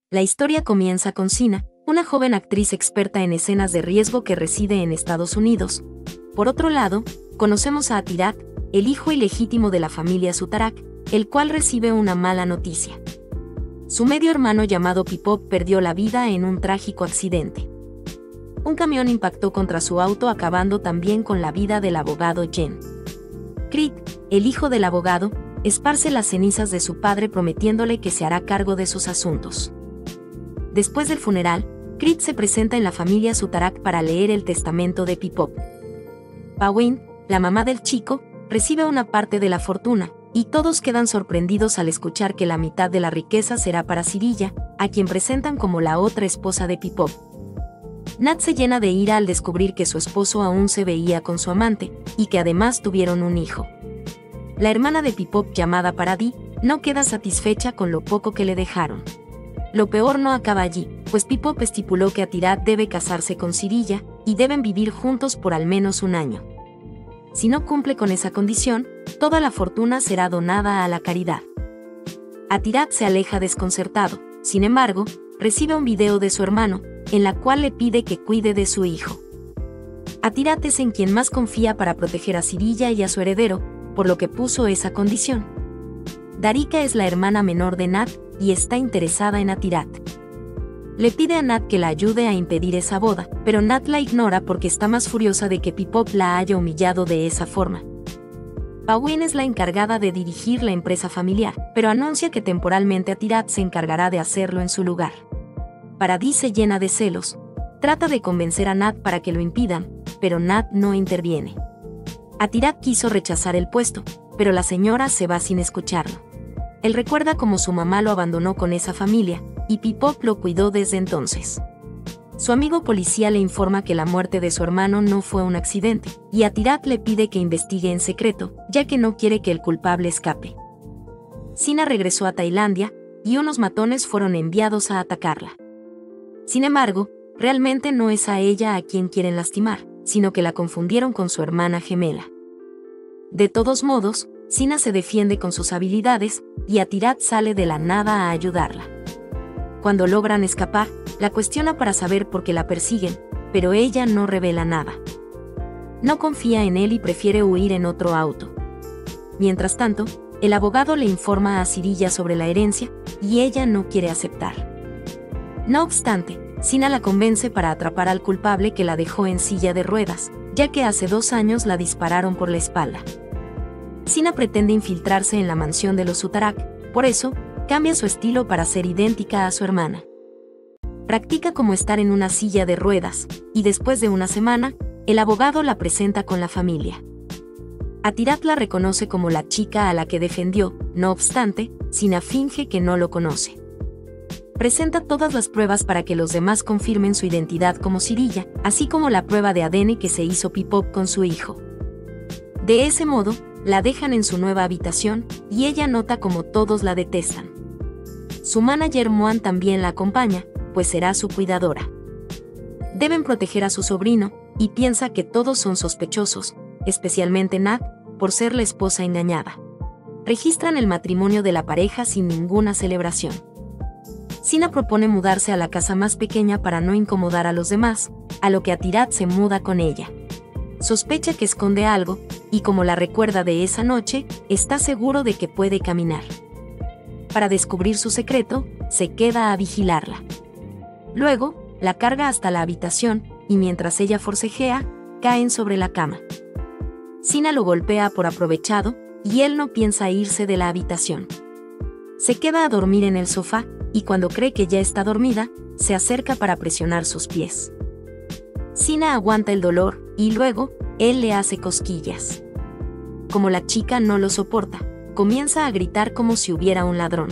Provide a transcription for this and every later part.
La historia comienza con Sina, una joven actriz experta en escenas de riesgo que reside en Estados Unidos. Por otro lado, conocemos a Atirat, el hijo ilegítimo de la familia Sutarak, el cual recibe una mala noticia. Su medio hermano llamado Pipop perdió la vida en un trágico accidente. Un camión impactó contra su auto, acabando también con la vida del abogado Jen. Creed, el hijo del abogado, esparce las cenizas de su padre prometiéndole que se hará cargo de sus asuntos. Después del funeral, Creed se presenta en la familia Sutarak para leer el testamento de Pipop. Pawin, la mamá del chico, recibe una parte de la fortuna, y todos quedan sorprendidos al escuchar que la mitad de la riqueza será para Sirilla, a quien presentan como la otra esposa de Pipop. Nat se llena de ira al descubrir que su esposo aún se veía con su amante, y que además tuvieron un hijo. La hermana de Pipop, llamada Paradis, no queda satisfecha con lo poco que le dejaron. Lo peor no acaba allí, pues Pipop estipuló que Atirat debe casarse con Sirilla, y deben vivir juntos por al menos un año. Si no cumple con esa condición, toda la fortuna será donada a la caridad. Atirat se aleja desconcertado, sin embargo, recibe un video de su hermano, en la cual le pide que cuide de su hijo. Atirat es en quien más confía para proteger a Sirilla y a su heredero, por lo que puso esa condición. Darika es la hermana menor de Nat, y está interesada en Atirat. Le pide a Nat que la ayude a impedir esa boda, pero Nat la ignora porque está más furiosa de que Pipop la haya humillado de esa forma. Pawin es la encargada de dirigir la empresa familiar, pero anuncia que temporalmente Atirat se encargará de hacerlo en su lugar. Paradis se llena de celos, trata de convencer a Nat para que lo impidan, pero Nat no interviene. Atirat quiso rechazar el puesto, pero la señora se va sin escucharlo. Él recuerda cómo su mamá lo abandonó con esa familia, y Pipop lo cuidó desde entonces. Su amigo policía le informa que la muerte de su hermano no fue un accidente, y Atirat le pide que investigue en secreto, ya que no quiere que el culpable escape. Sina regresó a Tailandia, y unos matones fueron enviados a atacarla. Sin embargo, realmente no es a ella a quien quieren lastimar, sino que la confundieron con su hermana gemela. De todos modos, Sina se defiende con sus habilidades, y Atirat sale de la nada a ayudarla. Cuando logran escapar, la cuestiona para saber por qué la persiguen, pero ella no revela nada. No confía en él y prefiere huir en otro auto. Mientras tanto, el abogado le informa a Sirilla sobre la herencia, y ella no quiere aceptar. No obstante, Sina la convence para atrapar al culpable que la dejó en silla de ruedas, ya que hace 2 años la dispararon por la espalda. Sina pretende infiltrarse en la mansión de los Sutarak, por eso, cambia su estilo para ser idéntica a su hermana. Practica como estar en una silla de ruedas, y después de una semana, el abogado la presenta con la familia. Atirat la reconoce como la chica a la que defendió, no obstante, Sina finge que no lo conoce. Presenta todas las pruebas para que los demás confirmen su identidad como Sirilla, así como la prueba de ADN que se hizo Pipop con su hijo. De ese modo, la dejan en su nueva habitación, y ella nota como todos la detestan. Su manager Moan también la acompaña, pues será su cuidadora. Deben proteger a su sobrino, y piensa que todos son sospechosos, especialmente Nat, por ser la esposa engañada. Registran el matrimonio de la pareja sin ninguna celebración. Sina propone mudarse a la casa más pequeña para no incomodar a los demás, a lo que Atirat se muda con ella. Sospecha que esconde algo, y como la recuerda de esa noche, está seguro de que puede caminar. Para descubrir su secreto, se queda a vigilarla. Luego, la carga hasta la habitación, y mientras ella forcejea, caen sobre la cama. Sina lo golpea por aprovechado, y él no piensa irse de la habitación. Se queda a dormir en el sofá, y cuando cree que ya está dormida, se acerca para presionar sus pies. Sina aguanta el dolor, y luego, él le hace cosquillas. Como la chica no lo soporta, comienza a gritar como si hubiera un ladrón.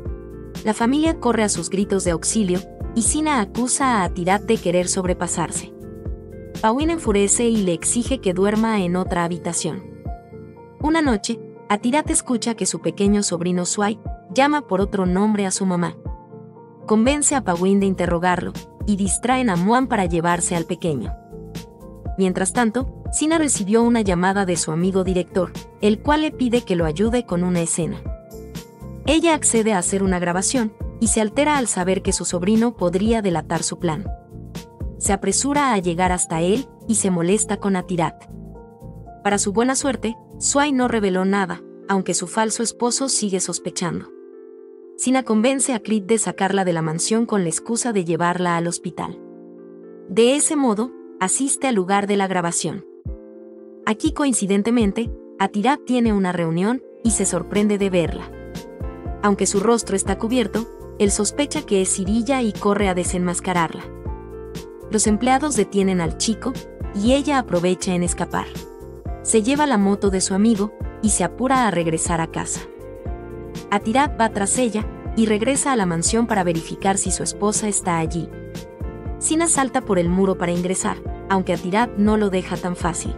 La familia corre a sus gritos de auxilio, y Sina acusa a Atirat de querer sobrepasarse. Pawin enfurece y le exige que duerma en otra habitación. Una noche, Atirat escucha que su pequeño sobrino Swai llama por otro nombre a su mamá. Convence a Pawin de interrogarlo, y distraen a Moan para llevarse al pequeño. Mientras tanto, Sina recibió una llamada de su amigo director, el cual le pide que lo ayude con una escena. Ella accede a hacer una grabación, y se altera al saber que su sobrino podría delatar su plan. Se apresura a llegar hasta él y se molesta con Atirat. Para su buena suerte, Swai no reveló nada, aunque su falso esposo sigue sospechando. Sina convence a Creed de sacarla de la mansión con la excusa de llevarla al hospital. De ese modo, asiste al lugar de la grabación. Aquí coincidentemente, Atirat tiene una reunión y se sorprende de verla. Aunque su rostro está cubierto, él sospecha que es Sirilla y corre a desenmascararla. Los empleados detienen al chico, y ella aprovecha en escapar. Se lleva la moto de su amigo, y se apura a regresar a casa. Atirat va tras ella, y regresa a la mansión para verificar si su esposa está allí. Sina salta por el muro para ingresar, aunque Atirat no lo deja tan fácil.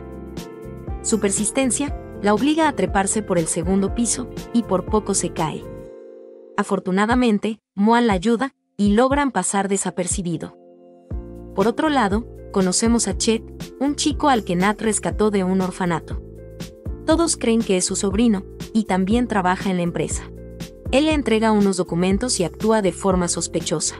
Su persistencia la obliga a treparse por el segundo piso, y por poco se cae. Afortunadamente, Muan la ayuda, y logran pasar desapercibido. Por otro lado, conocemos a Chet, un chico al que Nat rescató de un orfanato. Todos creen que es su sobrino, y también trabaja en la empresa. Él le entrega unos documentos y actúa de forma sospechosa.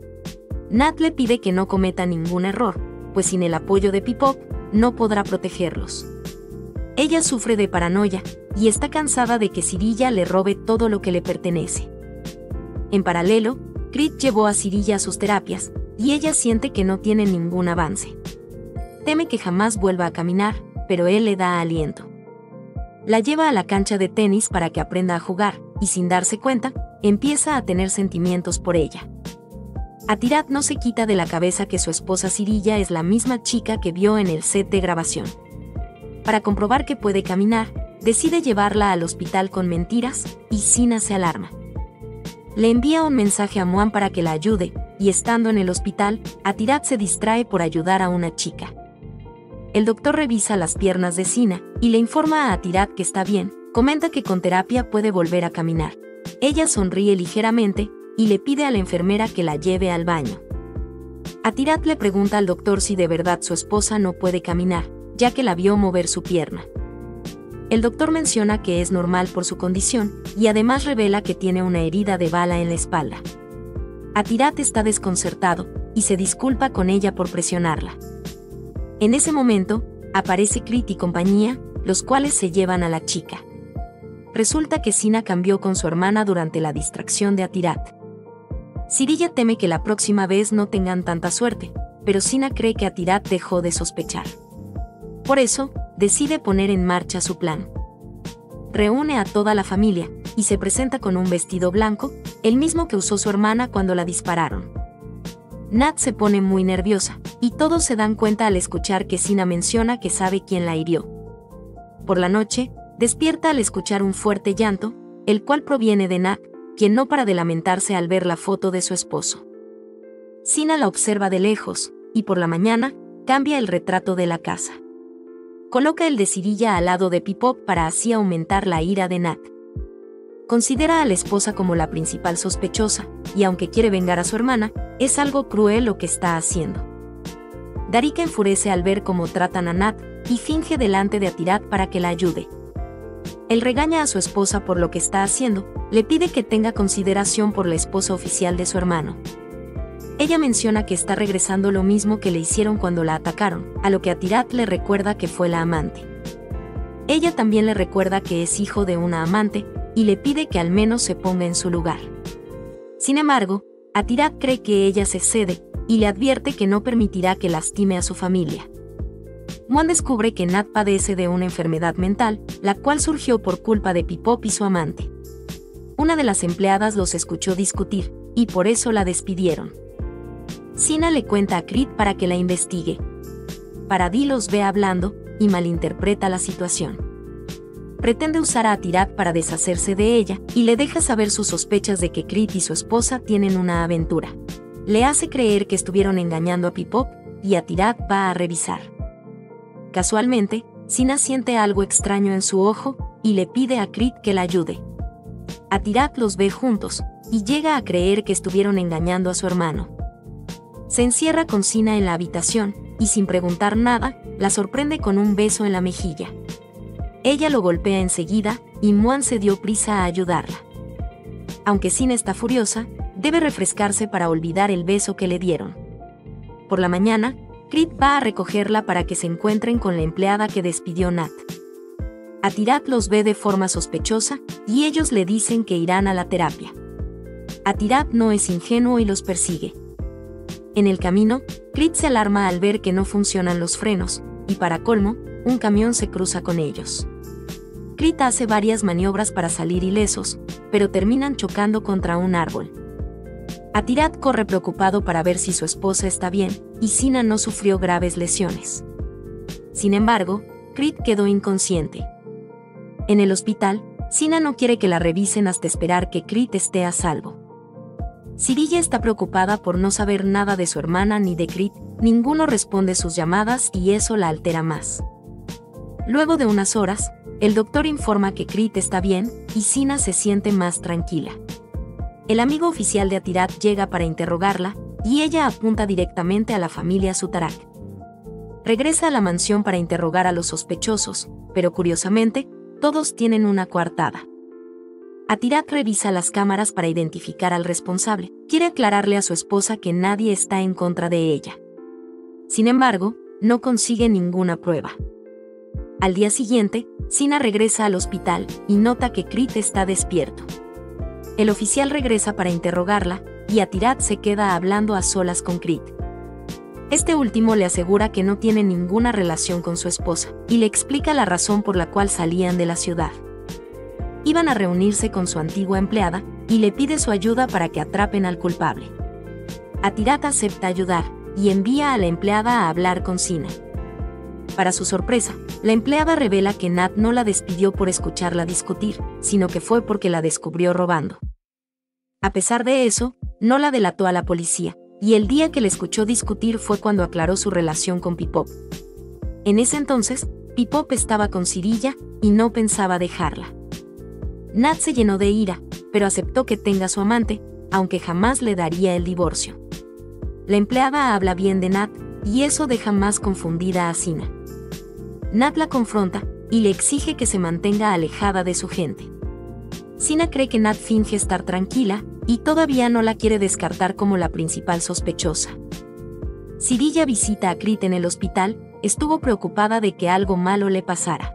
Nat le pide que no cometa ningún error, pues sin el apoyo de Pipop, no podrá protegerlos. Ella sufre de paranoia, y está cansada de que Sirilla le robe todo lo que le pertenece. En paralelo, Creed llevó a Sirilla a sus terapias, y ella siente que no tiene ningún avance. Teme que jamás vuelva a caminar, pero él le da aliento. La lleva a la cancha de tenis para que aprenda a jugar, y sin darse cuenta, empieza a tener sentimientos por ella. Atirat no se quita de la cabeza que su esposa Sirilla es la misma chica que vio en el set de grabación. Para comprobar que puede caminar, decide llevarla al hospital con mentiras, y Sina se alarma. Le envía un mensaje a Muan para que la ayude, y estando en el hospital, Atirat se distrae por ayudar a una chica. El doctor revisa las piernas de Sina, y le informa a Atirat que está bien, comenta que con terapia puede volver a caminar. Ella sonríe ligeramente, y le pide a la enfermera que la lleve al baño. Atirat le pregunta al doctor si de verdad su esposa no puede caminar, ya que la vio mover su pierna. El doctor menciona que es normal por su condición, y además revela que tiene una herida de bala en la espalda. Atirat está desconcertado, y se disculpa con ella por presionarla. En ese momento, aparece Creed y compañía, los cuales se llevan a la chica. Resulta que Sina cambió con su hermana durante la distracción de Atirat. Sirilla teme que la próxima vez no tengan tanta suerte, pero Sina cree que Atirat dejó de sospechar. Por eso, decide poner en marcha su plan. Reúne a toda la familia, y se presenta con un vestido blanco, el mismo que usó su hermana cuando la dispararon. Nat se pone muy nerviosa, y todos se dan cuenta al escuchar que Sina menciona que sabe quién la hirió. Por la noche, despierta al escuchar un fuerte llanto, el cual proviene de Nat, quien no para de lamentarse al ver la foto de su esposo. Sina la observa de lejos, y por la mañana, cambia el retrato de la casa. Coloca el de Sirilla al lado de Pipop para así aumentar la ira de Nat. Considera a la esposa como la principal sospechosa, y aunque quiere vengar a su hermana, es algo cruel lo que está haciendo. Darika enfurece al ver cómo tratan a Nat, y finge delante de Atirat para que la ayude. Él regaña a su esposa por lo que está haciendo, le pide que tenga consideración por la esposa oficial de su hermano. Ella menciona que está regresando lo mismo que le hicieron cuando la atacaron, a lo que Atirat le recuerda que fue la amante. Ella también le recuerda que es hijo de una amante, y le pide que al menos se ponga en su lugar. Sin embargo, Atirat cree que ella se cede, y le advierte que no permitirá que lastime a su familia. Muan descubre que Nat padece de una enfermedad mental, la cual surgió por culpa de Pipop y su amante. Una de las empleadas los escuchó discutir, y por eso la despidieron. Sina le cuenta a Creed para que la investigue. Paradis los ve hablando, y malinterpreta la situación. Pretende usar a Atirat para deshacerse de ella, y le deja saber sus sospechas de que Creed y su esposa tienen una aventura. Le hace creer que estuvieron engañando a Pipop, y Atirat va a revisar. Casualmente, Sina siente algo extraño en su ojo, y le pide a Creed que la ayude. Atirat los ve juntos, y llega a creer que estuvieron engañando a su hermano. Se encierra con Sina en la habitación, y sin preguntar nada, la sorprende con un beso en la mejilla. Ella lo golpea enseguida, y Muan se dio prisa a ayudarla. Aunque Sina está furiosa, debe refrescarse para olvidar el beso que le dieron. Por la mañana, Creed va a recogerla para que se encuentren con la empleada que despidió Nat. Atirat los ve de forma sospechosa y ellos le dicen que irán a la terapia. Atirat no es ingenuo y los persigue. En el camino, Creed se alarma al ver que no funcionan los frenos, y para colmo, un camión se cruza con ellos. Creed hace varias maniobras para salir ilesos, pero terminan chocando contra un árbol. Atirat corre preocupado para ver si su esposa está bien, y Sina no sufrió graves lesiones. Sin embargo, Creed quedó inconsciente. En el hospital, Sina no quiere que la revisen hasta esperar que Creed esté a salvo. Sirilla está preocupada por no saber nada de su hermana ni de Creed, ninguno responde sus llamadas y eso la altera más. Luego de unas horas, el doctor informa que Creed está bien y Sina se siente más tranquila. El amigo oficial de Atirat llega para interrogarla y ella apunta directamente a la familia Sutarak. Regresa a la mansión para interrogar a los sospechosos, pero curiosamente, todos tienen una coartada. Atirat revisa las cámaras para identificar al responsable. Quiere aclararle a su esposa que nadie está en contra de ella. Sin embargo, no consigue ninguna prueba. Al día siguiente, Sina regresa al hospital y nota que Creed está despierto. El oficial regresa para interrogarla y Atirat se queda hablando a solas con Creed. Este último le asegura que no tiene ninguna relación con su esposa y le explica la razón por la cual salían de la ciudad. Iban a reunirse con su antigua empleada y le pide su ayuda para que atrapen al culpable. Atirat acepta ayudar y envía a la empleada a hablar con Sina. Para su sorpresa, la empleada revela que Nat no la despidió por escucharla discutir, sino que fue porque la descubrió robando. A pesar de eso, no la delató a la policía, y el día que la escuchó discutir fue cuando aclaró su relación con Pipop. En ese entonces, Pipop estaba con Sirilla y no pensaba dejarla. Nat se llenó de ira, pero aceptó que tenga su amante, aunque jamás le daría el divorcio. La empleada habla bien de Nat, y eso deja más confundida a Sina. Nat la confronta, y le exige que se mantenga alejada de su gente. Sina cree que Nat finge estar tranquila, y todavía no la quiere descartar como la principal sospechosa. Sirilla visita a Creed en el hospital, estuvo preocupada de que algo malo le pasara.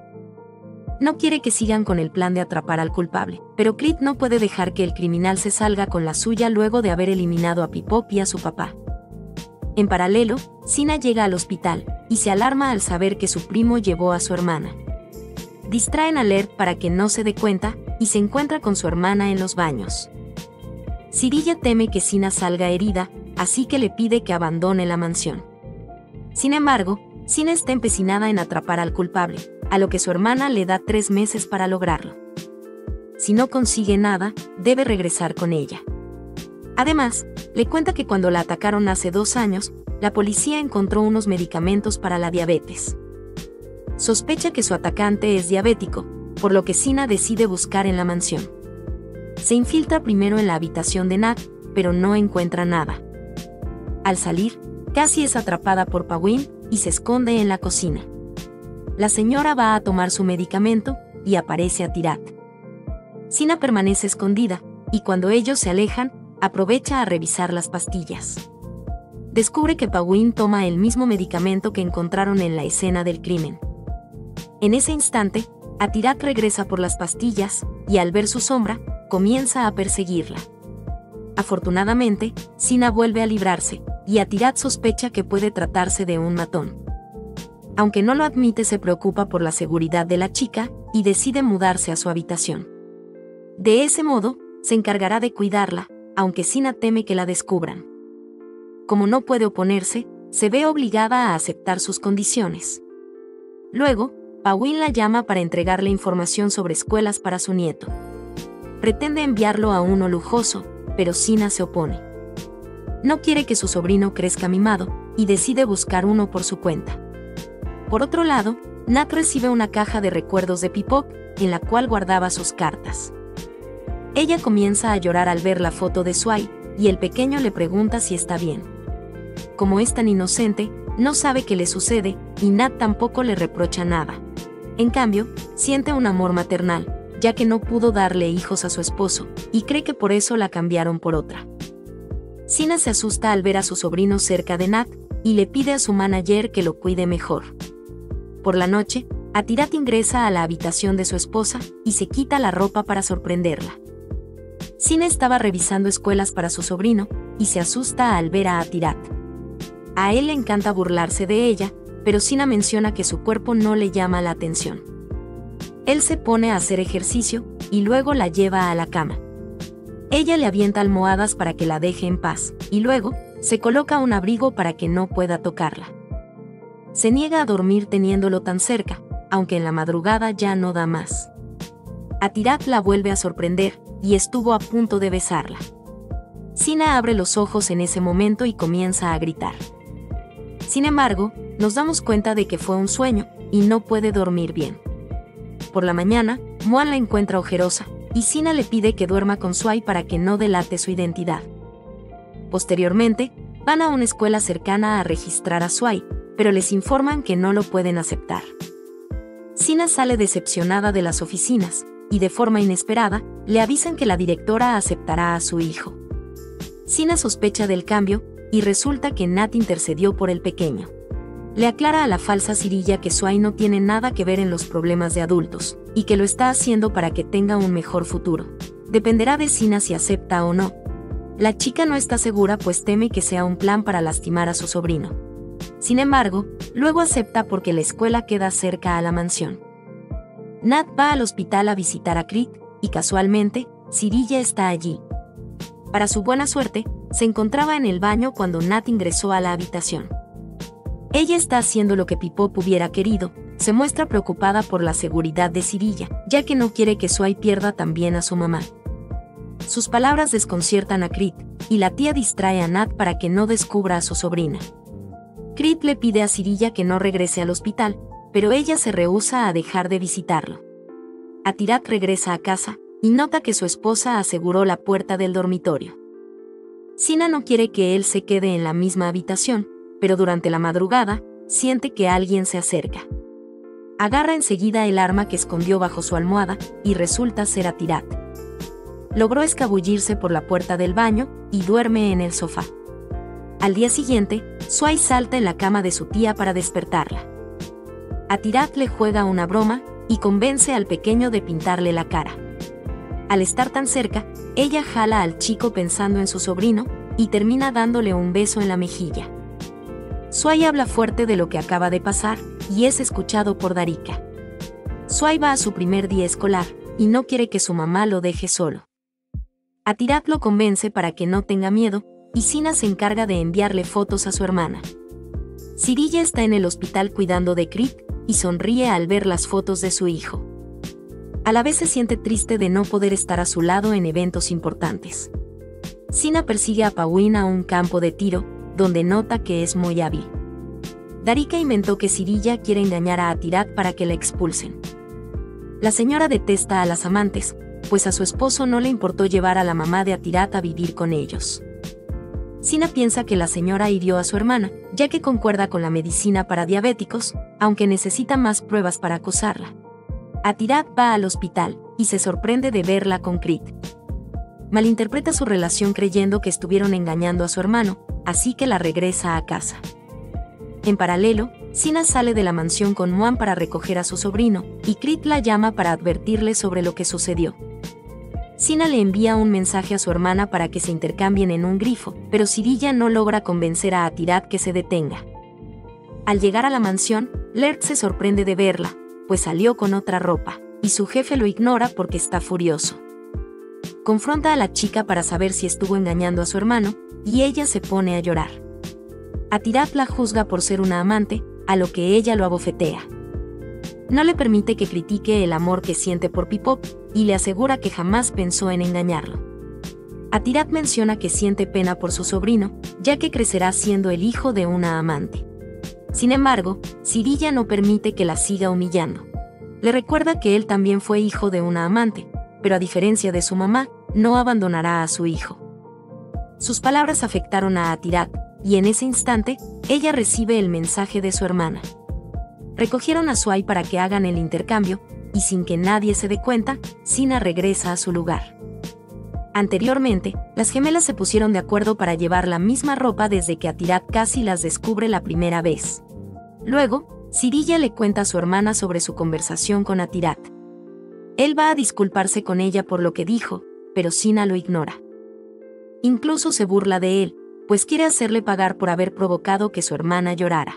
No quiere que sigan con el plan de atrapar al culpable, pero Creed no puede dejar que el criminal se salga con la suya luego de haber eliminado a Pipop y a su papá. En paralelo, Sina llega al hospital, y se alarma al saber que su primo llevó a su hermana. Distraen a Laird para que no se dé cuenta, y se encuentra con su hermana en los baños. Sirilla teme que Sina salga herida, así que le pide que abandone la mansión. Sin embargo, Sina está empecinada en atrapar al culpable, a lo que su hermana le da 3 meses para lograrlo. Si no consigue nada, debe regresar con ella. Además, le cuenta que cuando la atacaron hace 2 años, la policía encontró unos medicamentos para la diabetes. Sospecha que su atacante es diabético, por lo que Sina decide buscar en la mansión. Se infiltra primero en la habitación de Nat, pero no encuentra nada. Al salir, Cassie es atrapada por Pawin y se esconde en la cocina. La señora va a tomar su medicamento y aparece Atirat. Sina permanece escondida, y cuando ellos se alejan, aprovecha a revisar las pastillas. Descubre que Pawin toma el mismo medicamento que encontraron en la escena del crimen. En ese instante, Atirat regresa por las pastillas, y al ver su sombra, comienza a perseguirla. Afortunadamente, Sina vuelve a librarse, y Atirat sospecha que puede tratarse de un matón. Aunque no lo admite, se preocupa por la seguridad de la chica, y decide mudarse a su habitación. De ese modo, se encargará de cuidarla, aunque Sina teme que la descubran. Como no puede oponerse, se ve obligada a aceptar sus condiciones. Luego, Pawin la llama para entregarle información sobre escuelas para su nieto. Pretende enviarlo a uno lujoso, pero Sina se opone. No quiere que su sobrino crezca mimado, y decide buscar uno por su cuenta. Por otro lado, Nat recibe una caja de recuerdos de Pipop, en la cual guardaba sus cartas. Ella comienza a llorar al ver la foto de Swai, y el pequeño le pregunta si está bien. Como es tan inocente, no sabe qué le sucede, y Nat tampoco le reprocha nada. En cambio, siente un amor maternal, ya que no pudo darle hijos a su esposo, y cree que por eso la cambiaron por otra. Sina se asusta al ver a su sobrino cerca de Nat y le pide a su manager que lo cuide mejor. Por la noche, Atirat ingresa a la habitación de su esposa y se quita la ropa para sorprenderla. Sina estaba revisando escuelas para su sobrino y se asusta al ver a Atirat. A él le encanta burlarse de ella, pero Sina menciona que su cuerpo no le llama la atención. Él se pone a hacer ejercicio y luego la lleva a la cama. Ella le avienta almohadas para que la deje en paz, y luego se coloca un abrigo para que no pueda tocarla. Se niega a dormir teniéndolo tan cerca, aunque en la madrugada ya no da más. Atirat la vuelve a sorprender, y estuvo a punto de besarla. Sina abre los ojos en ese momento y comienza a gritar. Sin embargo, nos damos cuenta de que fue un sueño, y no puede dormir bien. Por la mañana, Muan la encuentra ojerosa, y Sina le pide que duerma con Swai para que no delate su identidad. Posteriormente, van a una escuela cercana a registrar a Swai, pero les informan que no lo pueden aceptar. Sina sale decepcionada de las oficinas, y de forma inesperada, le avisan que la directora aceptará a su hijo. Sina sospecha del cambio, y resulta que Nat intercedió por el pequeño. Le aclara a la falsa Sirilla que Swai no tiene nada que ver en los problemas de adultos, y que lo está haciendo para que tenga un mejor futuro. Dependerá de Sina si acepta o no. La chica no está segura pues teme que sea un plan para lastimar a su sobrino. Sin embargo, luego acepta porque la escuela queda cerca a la mansión. Nat va al hospital a visitar a Crit, y casualmente, Sirilla está allí. Para su buena suerte, se encontraba en el baño cuando Nat ingresó a la habitación. Ella está haciendo lo que Pipop hubiera querido, se muestra preocupada por la seguridad de Sirilla, ya que no quiere que Swai pierda también a su mamá. Sus palabras desconciertan a Crit, y la tía distrae a Nat para que no descubra a su sobrina. Crit le pide a Sirilla que no regrese al hospital, pero ella se rehúsa a dejar de visitarlo. Atirat regresa a casa, y nota que su esposa aseguró la puerta del dormitorio. Sina no quiere que él se quede en la misma habitación, pero durante la madrugada, siente que alguien se acerca. Agarra enseguida el arma que escondió bajo su almohada, y resulta ser Atirat. Logró escabullirse por la puerta del baño, y duerme en el sofá. Al día siguiente, Swai salta en la cama de su tía para despertarla. Atirat le juega una broma, y convence al pequeño de pintarle la cara. Al estar tan cerca, ella jala al chico pensando en su sobrino, y termina dándole un beso en la mejilla. Swai habla fuerte de lo que acaba de pasar, y es escuchado por Darika. Swai va a su primer día escolar, y no quiere que su mamá lo deje solo. Atirat lo convence para que no tenga miedo, y Sina se encarga de enviarle fotos a su hermana. Sirilla está en el hospital cuidando de Crit, y sonríe al ver las fotos de su hijo. A la vez se siente triste de no poder estar a su lado en eventos importantes. Sina persigue a Pawin a un campo de tiro, donde nota que es muy hábil. Darika inventó que Sirilla quiere engañar a Atirat para que la expulsen. La señora detesta a las amantes, pues a su esposo no le importó llevar a la mamá de Atirat a vivir con ellos. Sina piensa que la señora hirió a su hermana, ya que concuerda con la medicina para diabéticos, aunque necesita más pruebas para acusarla. Atirat va al hospital, y se sorprende de verla con Crit. Malinterpreta su relación creyendo que estuvieron engañando a su hermano, así que la regresa a casa. En paralelo, Sina sale de la mansión con Muan para recoger a su sobrino, y Crit la llama para advertirle sobre lo que sucedió. Sina le envía un mensaje a su hermana para que se intercambien en un grifo, pero Sirilla no logra convencer a Atirat que se detenga. Al llegar a la mansión, Lert se sorprende de verla, pues salió con otra ropa, y su jefe lo ignora porque está furioso. Confronta a la chica para saber si estuvo engañando a su hermano, y ella se pone a llorar. Atirat la juzga por ser una amante, a lo que ella lo abofetea. No le permite que critique el amor que siente por Pipop, y le asegura que jamás pensó en engañarlo. Atirat menciona que siente pena por su sobrino, ya que crecerá siendo el hijo de una amante. Sin embargo, Sirilla no permite que la siga humillando. Le recuerda que él también fue hijo de una amante, pero a diferencia de su mamá, no abandonará a su hijo. Sus palabras afectaron a Atirat, y en ese instante, ella recibe el mensaje de su hermana. Recogieron a Swai para que hagan el intercambio, y sin que nadie se dé cuenta, Sina regresa a su lugar. Anteriormente, las gemelas se pusieron de acuerdo para llevar la misma ropa desde que Atirat casi las descubre la primera vez. Luego, Sirilla le cuenta a su hermana sobre su conversación con Atirat. Él va a disculparse con ella por lo que dijo, pero Sina lo ignora. Incluso se burla de él, pues quiere hacerle pagar por haber provocado que su hermana llorara.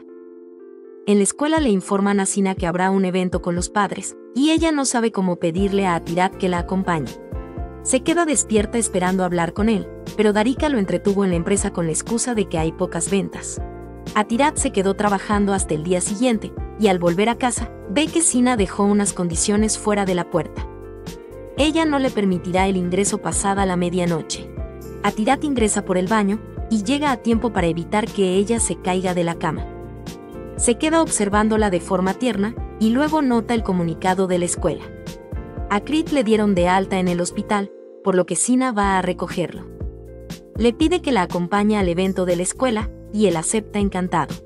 En la escuela le informan a Sina que habrá un evento con los padres, y ella no sabe cómo pedirle a Atirat que la acompañe. Se queda despierta esperando hablar con él, pero Darika lo entretuvo en la empresa con la excusa de que hay pocas ventas. Atirat se quedó trabajando hasta el día siguiente, y al volver a casa, ve que Sina dejó unas condiciones fuera de la puerta. Ella no le permitirá el ingreso pasada la medianoche. Atirat ingresa por el baño, y llega a tiempo para evitar que ella se caiga de la cama. Se queda observándola de forma tierna, y luego nota el comunicado de la escuela. A Crit le dieron de alta en el hospital, por lo que Sina va a recogerlo. Le pide que la acompañe al evento de la escuela, y él acepta encantado.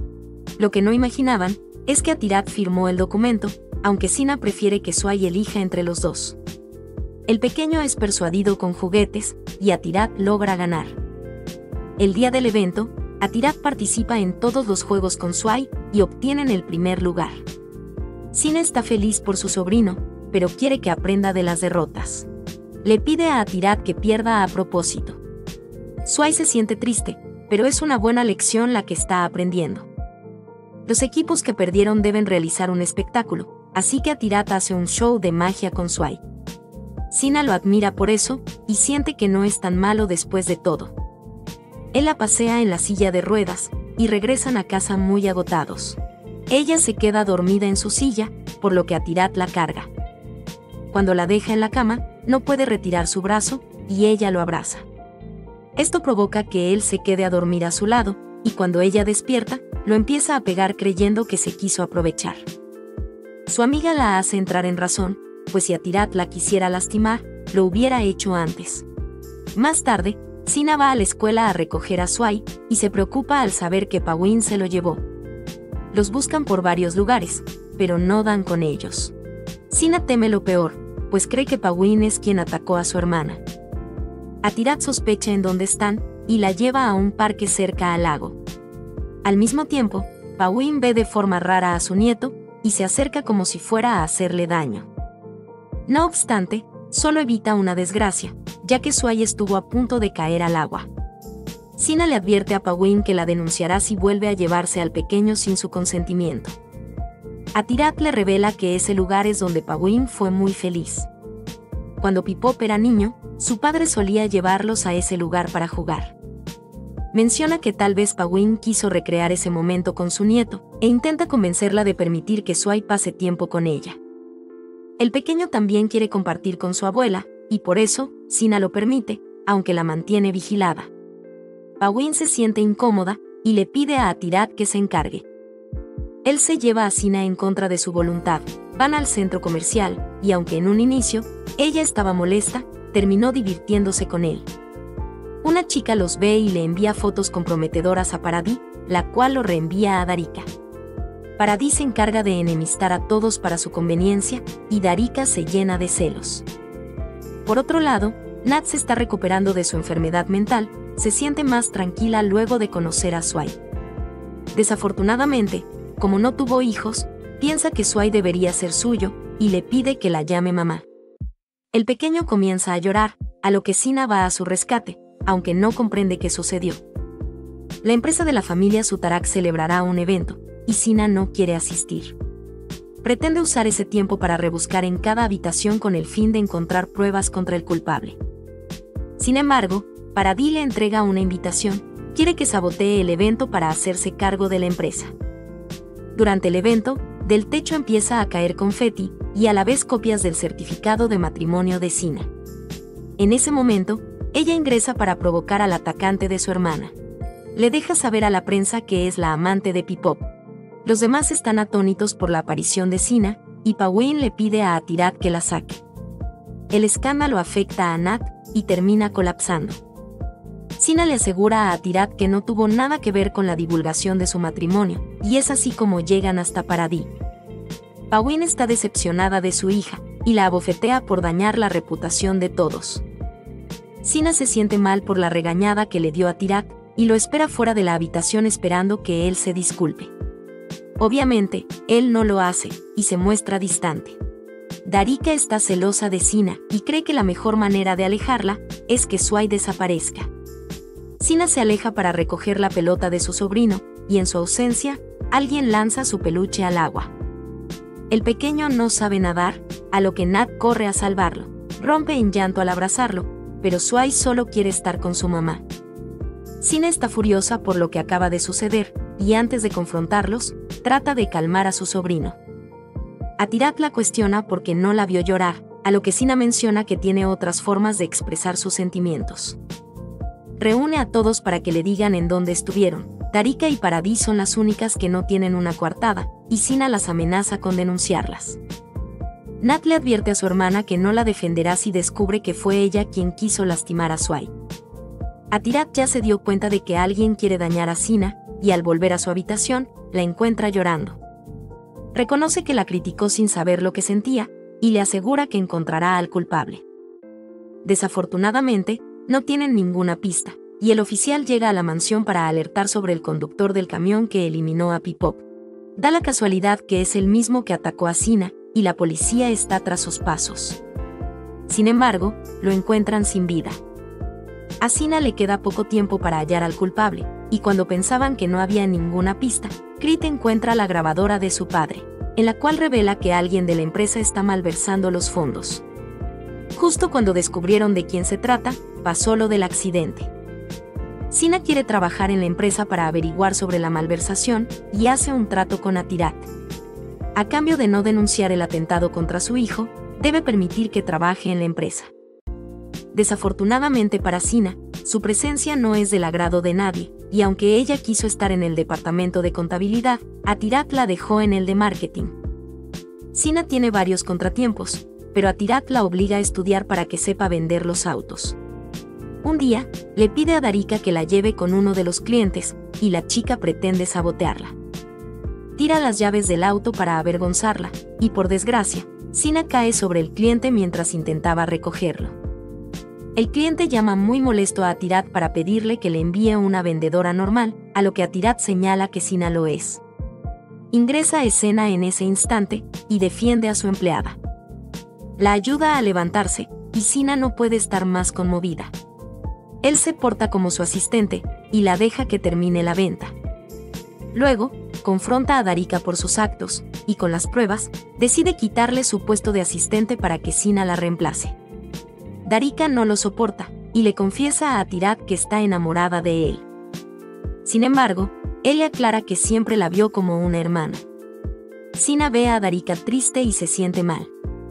Lo que no imaginaban, es que Atirat firmó el documento, aunque Sina prefiere que Swai elija entre los dos. El pequeño es persuadido con juguetes, y Atirat logra ganar. El día del evento, Atirat participa en todos los juegos con Swai, y obtienen el primer lugar. Sina está feliz por su sobrino, pero quiere que aprenda de las derrotas. Le pide a Atirat que pierda a propósito. Swai se siente triste, pero es una buena lección la que está aprendiendo. Los equipos que perdieron deben realizar un espectáculo, así que Atirat hace un show de magia con Swai. Sina lo admira por eso, y siente que no es tan malo después de todo. Él la pasea en la silla de ruedas, y regresan a casa muy agotados. Ella se queda dormida en su silla, por lo que Atirat la carga. Cuando la deja en la cama, no puede retirar su brazo, y ella lo abraza. Esto provoca que él se quede a dormir a su lado, y cuando ella despierta, lo empieza a pegar creyendo que se quiso aprovechar. Su amiga la hace entrar en razón, pues si Atirat la quisiera lastimar, lo hubiera hecho antes. Más tarde, Sina va a la escuela a recoger a Swai, y se preocupa al saber que Pawin se lo llevó. Los buscan por varios lugares, pero no dan con ellos. Sina teme lo peor, pues cree que Pawin es quien atacó a su hermana. Atirat sospecha en dónde están, y la lleva a un parque cerca al lago. Al mismo tiempo, Pawin ve de forma rara a su nieto, y se acerca como si fuera a hacerle daño. No obstante, solo evita una desgracia, ya que Swai estuvo a punto de caer al agua. Sina le advierte a Pawin que la denunciará si vuelve a llevarse al pequeño sin su consentimiento. Atirat le revela que ese lugar es donde Pawin fue muy feliz. Cuando Pipop era niño, su padre solía llevarlos a ese lugar para jugar. Menciona que tal vez Pawin quiso recrear ese momento con su nieto, e intenta convencerla de permitir que Swai pase tiempo con ella. El pequeño también quiere compartir con su abuela, y por eso, Sina lo permite, aunque la mantiene vigilada. Pawin se siente incómoda, y le pide a Atirat que se encargue. Él se lleva a Sina en contra de su voluntad, van al centro comercial, y aunque en un inicio, ella estaba molesta, terminó divirtiéndose con él. Una chica los ve y le envía fotos comprometedoras a Paradis, la cual lo reenvía a Darika. Paradis se encarga de enemistar a todos para su conveniencia, y Darika se llena de celos. Por otro lado, Nat se está recuperando de su enfermedad mental, se siente más tranquila luego de conocer a Swai. Desafortunadamente, como no tuvo hijos, piensa que Swai debería ser suyo, y le pide que la llame mamá. El pequeño comienza a llorar, a lo que Sina va a su rescate, aunque no comprende qué sucedió. La empresa de la familia Sutarak celebrará un evento, y Sina no quiere asistir. Pretende usar ese tiempo para rebuscar en cada habitación con el fin de encontrar pruebas contra el culpable. Sin embargo, Paradis le entrega una invitación, quiere que sabotee el evento para hacerse cargo de la empresa. Durante el evento, del techo empieza a caer confeti, y a la vez copias del certificado de matrimonio de Sina. En ese momento, ella ingresa para provocar al atacante de su hermana. Le deja saber a la prensa que es la amante de Pipop. Los demás están atónitos por la aparición de Sina, y Pawin le pide a Atirat que la saque. El escándalo afecta a Nat, y termina colapsando. Sina le asegura a Atirat que no tuvo nada que ver con la divulgación de su matrimonio, y es así como llegan hasta Paradis. Pawin está decepcionada de su hija, y la abofetea por dañar la reputación de todos. Sina se siente mal por la regañada que le dio a Tirat y lo espera fuera de la habitación esperando que él se disculpe. Obviamente, él no lo hace y se muestra distante. Darika está celosa de Sina y cree que la mejor manera de alejarla es que Swai desaparezca. Sina se aleja para recoger la pelota de su sobrino y en su ausencia, alguien lanza su peluche al agua. El pequeño no sabe nadar, a lo que Nat corre a salvarlo. Rompe en llanto al abrazarlo, pero Swai solo quiere estar con su mamá. Sina está furiosa por lo que acaba de suceder y antes de confrontarlos, trata de calmar a su sobrino. Atirat la cuestiona porque no la vio llorar, a lo que Sina menciona que tiene otras formas de expresar sus sentimientos. Reúne a todos para que le digan en dónde estuvieron. Darika y Paradis son las únicas que no tienen una coartada, y Sina las amenaza con denunciarlas. Nat le advierte a su hermana que no la defenderá si descubre que fue ella quien quiso lastimar a Swai. Atirat ya se dio cuenta de que alguien quiere dañar a Sina, y al volver a su habitación, la encuentra llorando. Reconoce que la criticó sin saber lo que sentía, y le asegura que encontrará al culpable. Desafortunadamente, no tienen ninguna pista, y el oficial llega a la mansión para alertar sobre el conductor del camión que eliminó a Pipop. Da la casualidad que es el mismo que atacó a Sina, y la policía está tras sus pasos. Sin embargo, lo encuentran sin vida. A Sina le queda poco tiempo para hallar al culpable, y cuando pensaban que no había ninguna pista, Crit encuentra la grabadora de su padre, en la cual revela que alguien de la empresa está malversando los fondos. Justo cuando descubrieron de quién se trata, pasó lo del accidente. Sina quiere trabajar en la empresa para averiguar sobre la malversación y hace un trato con Atirat. A cambio de no denunciar el atentado contra su hijo, debe permitir que trabaje en la empresa. Desafortunadamente para Sina, su presencia no es del agrado de nadie, y aunque ella quiso estar en el departamento de contabilidad, Atirat la dejó en el de marketing. Sina tiene varios contratiempos, pero Atirat la obliga a estudiar para que sepa vender los autos. Un día, le pide a Darika que la lleve con uno de los clientes, y la chica pretende sabotearla. Tira las llaves del auto para avergonzarla, y por desgracia, Sina cae sobre el cliente mientras intentaba recogerlo. El cliente llama muy molesto a Atirat para pedirle que le envíe una vendedora normal, a lo que Atirat señala que Sina lo es. Ingresa a escena en ese instante, y defiende a su empleada. La ayuda a levantarse, y Sina no puede estar más conmovida. Él se porta como su asistente, y la deja que termine la venta. Luego, confronta a Darika por sus actos, y con las pruebas, decide quitarle su puesto de asistente para que Sina la reemplace. Darika no lo soporta, y le confiesa a Atirat que está enamorada de él. Sin embargo, él le aclara que siempre la vio como una hermana. Sina ve a Darika triste y se siente mal.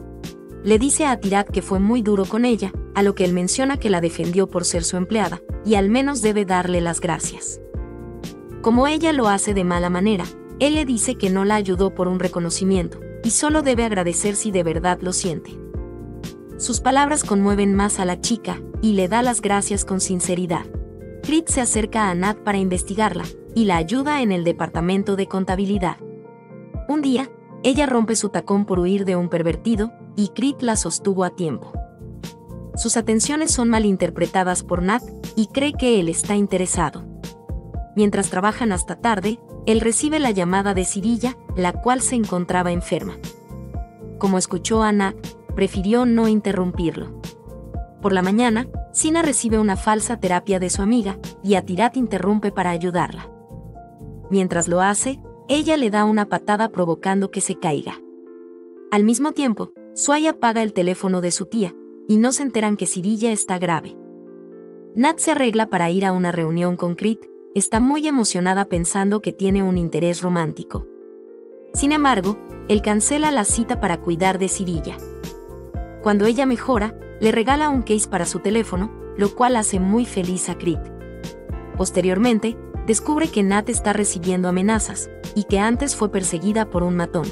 Le dice a Atirat que fue muy duro con ella, a lo que él menciona que la defendió por ser su empleada, y al menos debe darle las gracias. Como ella lo hace de mala manera, él le dice que no la ayudó por un reconocimiento, y solo debe agradecer si de verdad lo siente. Sus palabras conmueven más a la chica, y le da las gracias con sinceridad. Crit se acerca a Nat para investigarla, y la ayuda en el departamento de contabilidad. Un día, ella rompe su tacón por huir de un pervertido, y Crit la sostuvo a tiempo. Sus atenciones son malinterpretadas por Nat, y cree que él está interesado. Mientras trabajan hasta tarde, él recibe la llamada de Sirilla, la cual se encontraba enferma. Como escuchó a Nat, prefirió no interrumpirlo. Por la mañana, Sina recibe una falsa terapia de su amiga, y Atirat interrumpe para ayudarla. Mientras lo hace, ella le da una patada provocando que se caiga. Al mismo tiempo, Swai apaga el teléfono de su tía, y no se enteran que Sirilla está grave. Nat se arregla para ir a una reunión con Crit, está muy emocionada pensando que tiene un interés romántico. Sin embargo, él cancela la cita para cuidar de Sirilla. Cuando ella mejora, le regala un case para su teléfono, lo cual hace muy feliz a Crit. Posteriormente, descubre que Nat está recibiendo amenazas, y que antes fue perseguida por un matón.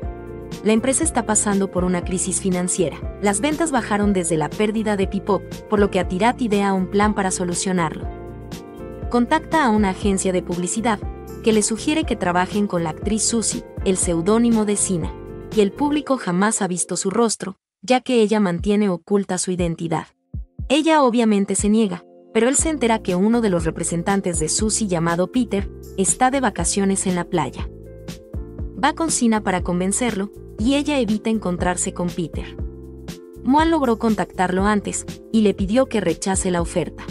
La empresa está pasando por una crisis financiera. Las ventas bajaron desde la pérdida de Pipop, por lo que Atirat idea un plan para solucionarlo. Contacta a una agencia de publicidad, que le sugiere que trabajen con la actriz Susie, el seudónimo de Sina, y el público jamás ha visto su rostro, ya que ella mantiene oculta su identidad. Ella obviamente se niega, pero él se entera que uno de los representantes de Susie llamado Peter está de vacaciones en la playa. Va con Sina para convencerlo, y ella evita encontrarse con Peter. Moan logró contactarlo antes, y le pidió que rechace la oferta.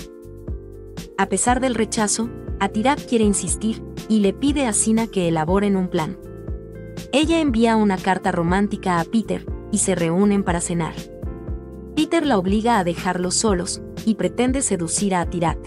A pesar del rechazo, Atirat quiere insistir, y le pide a Sina que elaboren un plan. Ella envía una carta romántica a Peter, y se reúnen para cenar. Peter la obliga a dejarlos solos, y pretende seducir a Atirat.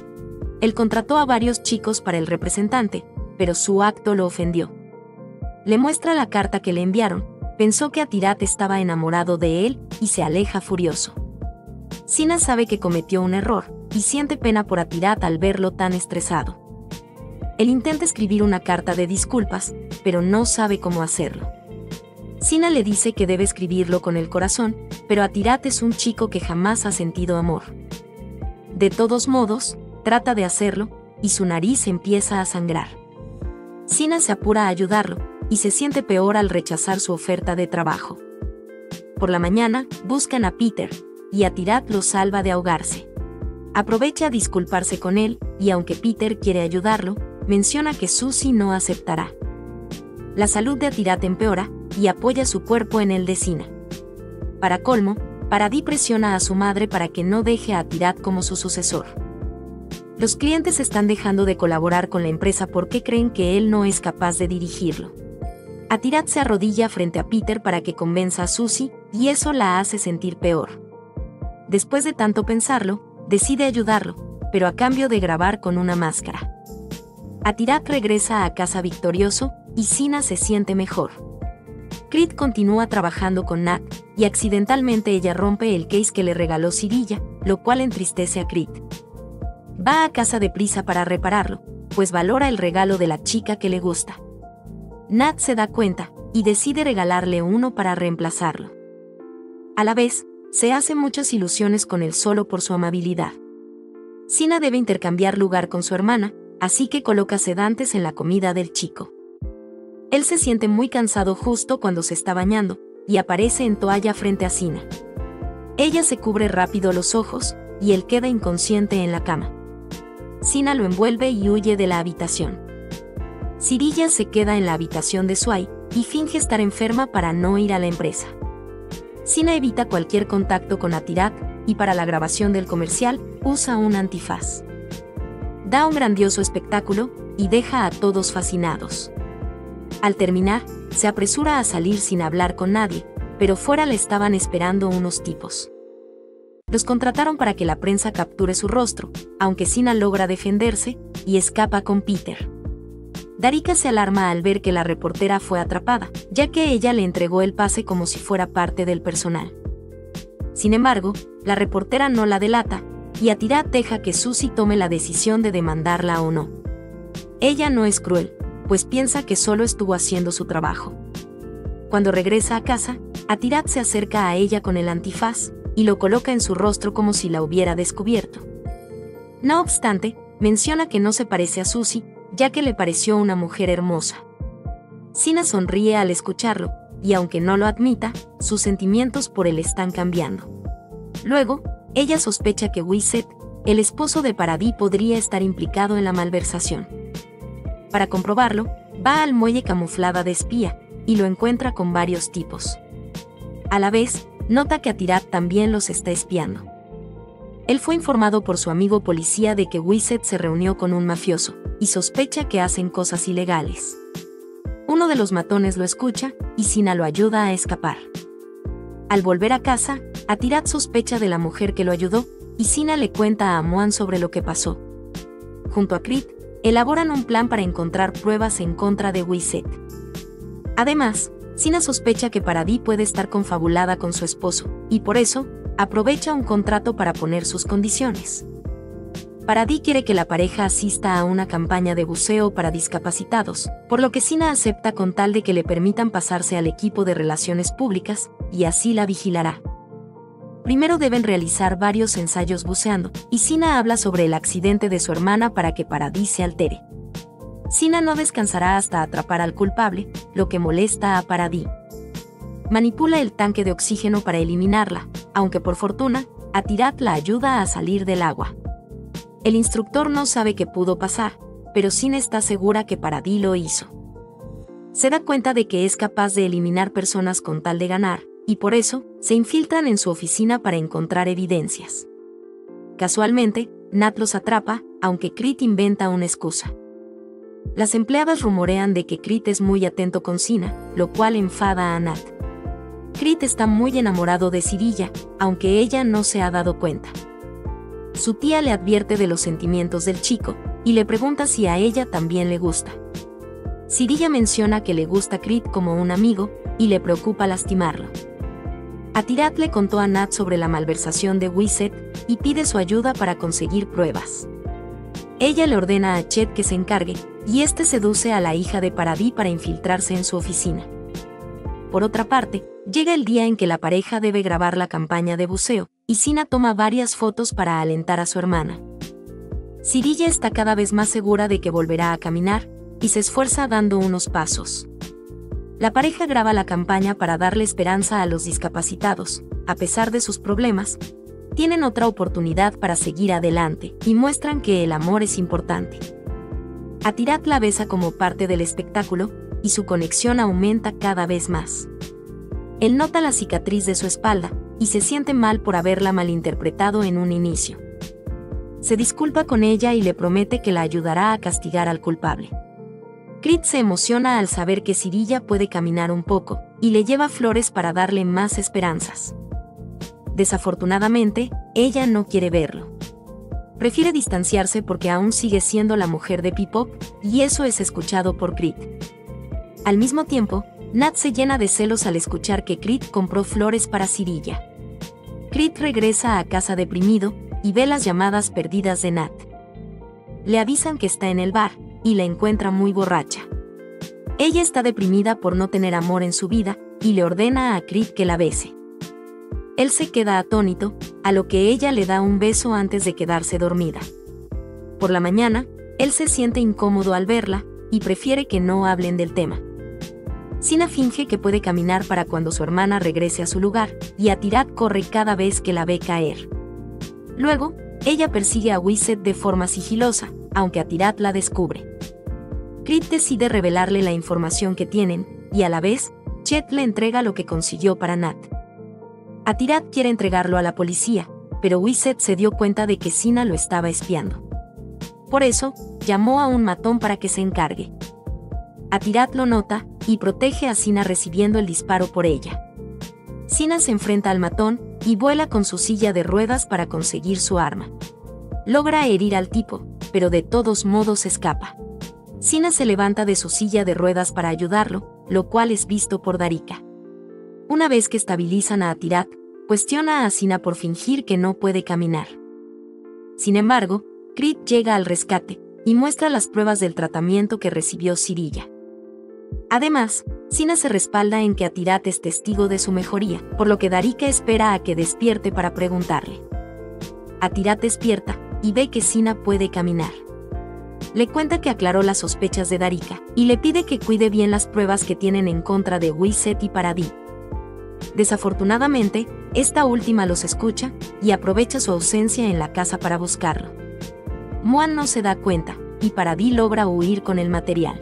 Él contrató a varios chicos para el representante, pero su acto lo ofendió. Le muestra la carta que le enviaron, pensó que Atirat estaba enamorado de él, y se aleja furioso. Sina sabe que cometió un error, y siente pena por Atirat al verlo tan estresado. Él intenta escribir una carta de disculpas, pero no sabe cómo hacerlo. Sina le dice que debe escribirlo con el corazón, pero Atirat es un chico que jamás ha sentido amor. De todos modos, trata de hacerlo, y su nariz empieza a sangrar. Sina se apura a ayudarlo, y se siente peor al rechazar su oferta de trabajo. Por la mañana, buscan a Peter, y Atirat lo salva de ahogarse. Aprovecha a disculparse con él, y aunque Peter quiere ayudarlo, menciona que Susie no aceptará. La salud de Atirat empeora, y apoya su cuerpo en el de Sina. Para colmo, Paradis presiona a su madre para que no deje a Atirat como su sucesor. Los clientes están dejando de colaborar con la empresa porque creen que él no es capaz de dirigirlo. Atirat se arrodilla frente a Peter para que convenza a Susie, y eso la hace sentir peor. Después de tanto pensarlo, decide ayudarlo, pero a cambio de grabar con una máscara. Atirat regresa a casa victorioso, y Sina se siente mejor. Creed continúa trabajando con Nat, y accidentalmente ella rompe el case que le regaló Sirilla, lo cual entristece a Creed. Va a casa deprisa para repararlo, pues valora el regalo de la chica que le gusta. Nat se da cuenta, y decide regalarle uno para reemplazarlo. A la vez, se hace muchas ilusiones con él solo por su amabilidad. Sina debe intercambiar lugar con su hermana, así que coloca sedantes en la comida del chico. Él se siente muy cansado justo cuando se está bañando, y aparece en toalla frente a Sina. Ella se cubre rápido los ojos, y él queda inconsciente en la cama. Sina lo envuelve y huye de la habitación. Sirilla se queda en la habitación de Swai, y finge estar enferma para no ir a la empresa. Sina evita cualquier contacto con Atirat, y para la grabación del comercial, usa un antifaz. Da un grandioso espectáculo, y deja a todos fascinados. Al terminar, se apresura a salir sin hablar con nadie, pero fuera le estaban esperando unos tipos. Los contrataron para que la prensa capture su rostro, aunque Sina logra defenderse, y escapa con Peter. Darika se alarma al ver que la reportera fue atrapada, ya que ella le entregó el pase como si fuera parte del personal. Sin embargo, la reportera no la delata, y Atirat deja que Susie tome la decisión de demandarla o no. Ella no es cruel, pues piensa que solo estuvo haciendo su trabajo. Cuando regresa a casa, Atirat se acerca a ella con el antifaz, y lo coloca en su rostro como si la hubiera descubierto. No obstante, menciona que no se parece a Susie, ya que le pareció una mujer hermosa. Sina sonríe al escucharlo, y aunque no lo admita, sus sentimientos por él están cambiando. Luego, ella sospecha que Wiset, el esposo de Paradis, podría estar implicado en la malversación. Para comprobarlo, va al muelle camuflada de espía, y lo encuentra con varios tipos. A la vez, nota que Atirat también los está espiando. Él fue informado por su amigo policía de que Wiset se reunió con un mafioso, y sospecha que hacen cosas ilegales. Uno de los matones lo escucha, y Sina lo ayuda a escapar. Al volver a casa, Atirat sospecha de la mujer que lo ayudó, y Sina le cuenta a Moan sobre lo que pasó. Junto a Creed, elaboran un plan para encontrar pruebas en contra de Wiset. Además, Sina sospecha que Paradis puede estar confabulada con su esposo, y por eso, aprovecha un contrato para poner sus condiciones. Paradis quiere que la pareja asista a una campaña de buceo para discapacitados, por lo que Sina acepta con tal de que le permitan pasarse al equipo de relaciones públicas, y así la vigilará. Primero deben realizar varios ensayos buceando, y Sina habla sobre el accidente de su hermana para que Paradis se altere. Sina no descansará hasta atrapar al culpable, lo que molesta a Paradis. Manipula el tanque de oxígeno para eliminarla, aunque por fortuna, Atirat la ayuda a salir del agua. El instructor no sabe qué pudo pasar, pero Sina está segura que Paradis lo hizo. Se da cuenta de que es capaz de eliminar personas con tal de ganar, y por eso, se infiltran en su oficina para encontrar evidencias. Casualmente, Nat los atrapa, aunque Creed inventa una excusa. Las empleadas rumorean de que Creed es muy atento con Sina, lo cual enfada a Nat. Creed está muy enamorado de Sirilla, aunque ella no se ha dado cuenta. Su tía le advierte de los sentimientos del chico, y le pregunta si a ella también le gusta. Sirilla menciona que le gusta Creed como un amigo, y le preocupa lastimarlo. Atirat le contó a Nat sobre la malversación de Wiset, y pide su ayuda para conseguir pruebas. Ella le ordena a Chet que se encargue, y este seduce a la hija de Paradis para infiltrarse en su oficina. Por otra parte, llega el día en que la pareja debe grabar la campaña de buceo, y Sina toma varias fotos para alentar a su hermana. Sirilla está cada vez más segura de que volverá a caminar, y se esfuerza dando unos pasos. La pareja graba la campaña para darle esperanza a los discapacitados. A pesar de sus problemas, tienen otra oportunidad para seguir adelante, y muestran que el amor es importante. Atirat la besa como parte del espectáculo, y su conexión aumenta cada vez más. Él nota la cicatriz de su espalda, y se siente mal por haberla malinterpretado en un inicio. Se disculpa con ella y le promete que la ayudará a castigar al culpable. Creed se emociona al saber que Sirilla puede caminar un poco, y le lleva flores para darle más esperanzas. Desafortunadamente, ella no quiere verlo. Prefiere distanciarse porque aún sigue siendo la mujer de Pipop, y eso es escuchado por Creed. Al mismo tiempo, Nat se llena de celos al escuchar que Creed compró flores para Sirilla. Creed regresa a casa deprimido, y ve las llamadas perdidas de Nat. Le avisan que está en el bar, y la encuentra muy borracha. Ella está deprimida por no tener amor en su vida, y le ordena a Creed que la bese. Él se queda atónito, a lo que ella le da un beso antes de quedarse dormida. Por la mañana, él se siente incómodo al verla, y prefiere que no hablen del tema. Sina finge que puede caminar para cuando su hermana regrese a su lugar, y Atirat corre cada vez que la ve caer. Luego, ella persigue a Wiset de forma sigilosa, aunque Atirat la descubre. Creed decide revelarle la información que tienen, y a la vez, Chet le entrega lo que consiguió para Nat. Atirat quiere entregarlo a la policía, pero Wiset se dio cuenta de que Sina lo estaba espiando. Por eso, llamó a un matón para que se encargue. Atirat lo nota, y protege a Sina recibiendo el disparo por ella. Sina se enfrenta al matón, y vuela con su silla de ruedas para conseguir su arma. Logra herir al tipo, pero de todos modos escapa. Sina se levanta de su silla de ruedas para ayudarlo, lo cual es visto por Darika. Una vez que estabilizan a Atirat, cuestiona a Sina por fingir que no puede caminar. Sin embargo, Creed llega al rescate, y muestra las pruebas del tratamiento que recibió Sirilla. Además, Sina se respalda en que Atirat es testigo de su mejoría, por lo que Darika espera a que despierte para preguntarle. Atirat despierta, y ve que Sina puede caminar. Le cuenta que aclaró las sospechas de Darika, y le pide que cuide bien las pruebas que tienen en contra de Wiset y Paradis. Desafortunadamente, esta última los escucha, y aprovecha su ausencia en la casa para buscarlo. Moan no se da cuenta, y Paradis logra huir con el material.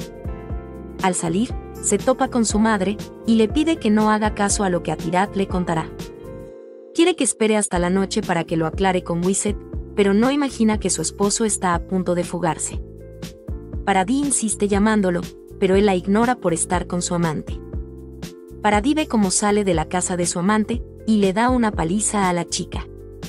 Al salir, se topa con su madre, y le pide que no haga caso a lo que Atirat le contará. Quiere que espere hasta la noche para que lo aclare con Wiset, pero no imagina que su esposo está a punto de fugarse. Paradis insiste llamándolo, pero él la ignora por estar con su amante. Paradis ve cómo sale de la casa de su amante, y le da una paliza a la chica.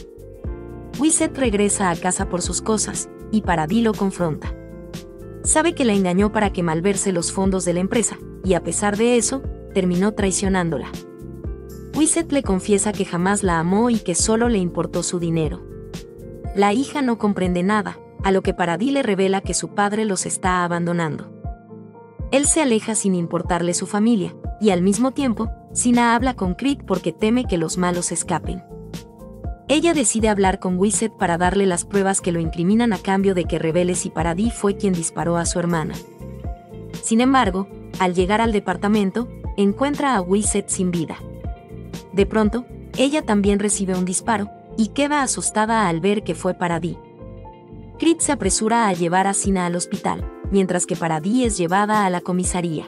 Wiset regresa a casa por sus cosas, y Paradis lo confronta. Sabe que la engañó para que malverse los fondos de la empresa, y a pesar de eso, terminó traicionándola. Wiset le confiesa que jamás la amó y que solo le importó su dinero. La hija no comprende nada, a lo que Paradis le revela que su padre los está abandonando. Él se aleja sin importarle su familia, y al mismo tiempo, Sina habla con Creed porque teme que los malos escapen. Ella decide hablar con Wiset para darle las pruebas que lo incriminan a cambio de que revele si Paradis fue quien disparó a su hermana. Sin embargo, al llegar al departamento, encuentra a Wiset sin vida. De pronto, ella también recibe un disparo, y queda asustada al ver que fue Paradis. Creed se apresura a llevar a Sina al hospital, mientras que Paradis es llevada a la comisaría.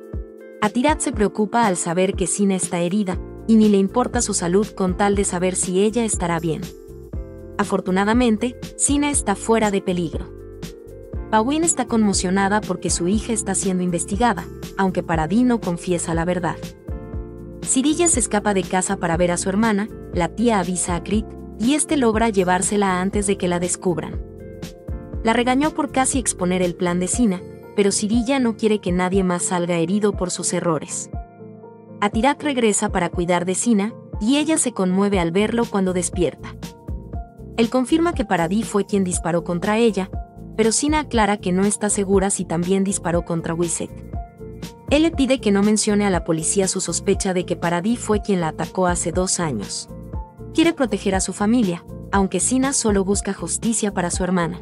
Atirat se preocupa al saber que Sina está herida, y ni le importa su salud con tal de saber si ella estará bien. Afortunadamente, Sina está fuera de peligro. Pawin está conmocionada porque su hija está siendo investigada, aunque Paradis no confiesa la verdad. Sirilla se escapa de casa para ver a su hermana, la tía avisa a Creed, y este logra llevársela antes de que la descubran. La regañó por casi exponer el plan de Sina, pero Sirilla no quiere que nadie más salga herido por sus errores. Atirat regresa para cuidar de Sina, y ella se conmueve al verlo cuando despierta. Él confirma que Paradis fue quien disparó contra ella, pero Sina aclara que no está segura si también disparó contra Wissek. Él le pide que no mencione a la policía su sospecha de que Paradis fue quien la atacó hace 2 años. Quiere proteger a su familia, aunque Sina solo busca justicia para su hermana.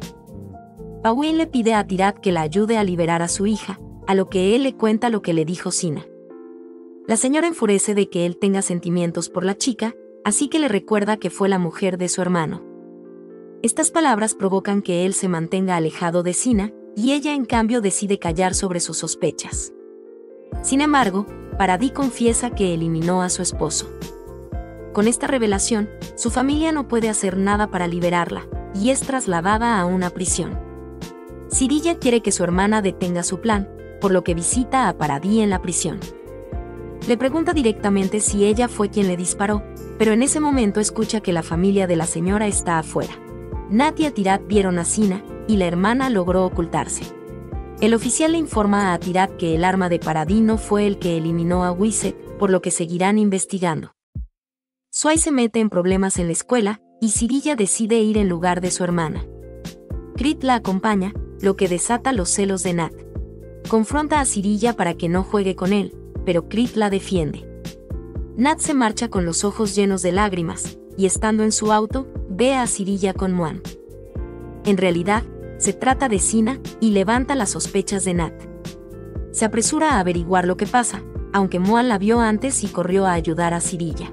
Pawin le pide a Atirat que la ayude a liberar a su hija, a lo que él le cuenta lo que le dijo Sina. La señora enfurece de que él tenga sentimientos por la chica, así que le recuerda que fue la mujer de su hermano. Estas palabras provocan que él se mantenga alejado de Sina, y ella en cambio decide callar sobre sus sospechas. Sin embargo, Paradis confiesa que eliminó a su esposo. Con esta revelación, su familia no puede hacer nada para liberarla, y es trasladada a una prisión. Sirilla quiere que su hermana detenga su plan, por lo que visita a Paradis en la prisión. Le pregunta directamente si ella fue quien le disparó, pero en ese momento escucha que la familia de la señora está afuera. Nat y Atirat vieron a Sina, y la hermana logró ocultarse. El oficial le informa a Atirat que el arma de Paradis no fue el que eliminó a Wissek, por lo que seguirán investigando. Sway se mete en problemas en la escuela, y Sirilla decide ir en lugar de su hermana. Creed la acompaña, lo que desata los celos de Nat. Confronta a Sirilla para que no juegue con él, pero Creed la defiende. Nat se marcha con los ojos llenos de lágrimas, y estando en su auto, ve a Sirilla con Muan. En realidad, se trata de Sina, y levanta las sospechas de Nat. Se apresura a averiguar lo que pasa, aunque Muan la vio antes y corrió a ayudar a Sirilla.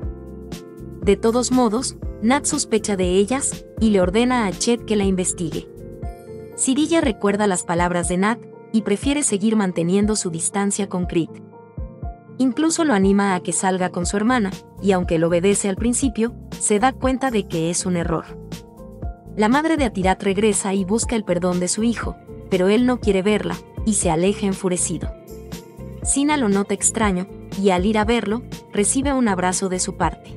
De todos modos, Nat sospecha de ellas, y le ordena a Chet que la investigue. Sirilla recuerda las palabras de Nat, y prefiere seguir manteniendo su distancia con Creed. Incluso lo anima a que salga con su hermana, y aunque lo obedece al principio, se da cuenta de que es un error. La madre de Atirat regresa y busca el perdón de su hijo, pero él no quiere verla, y se aleja enfurecido. Sina lo nota extraño, y al ir a verlo, recibe un abrazo de su parte.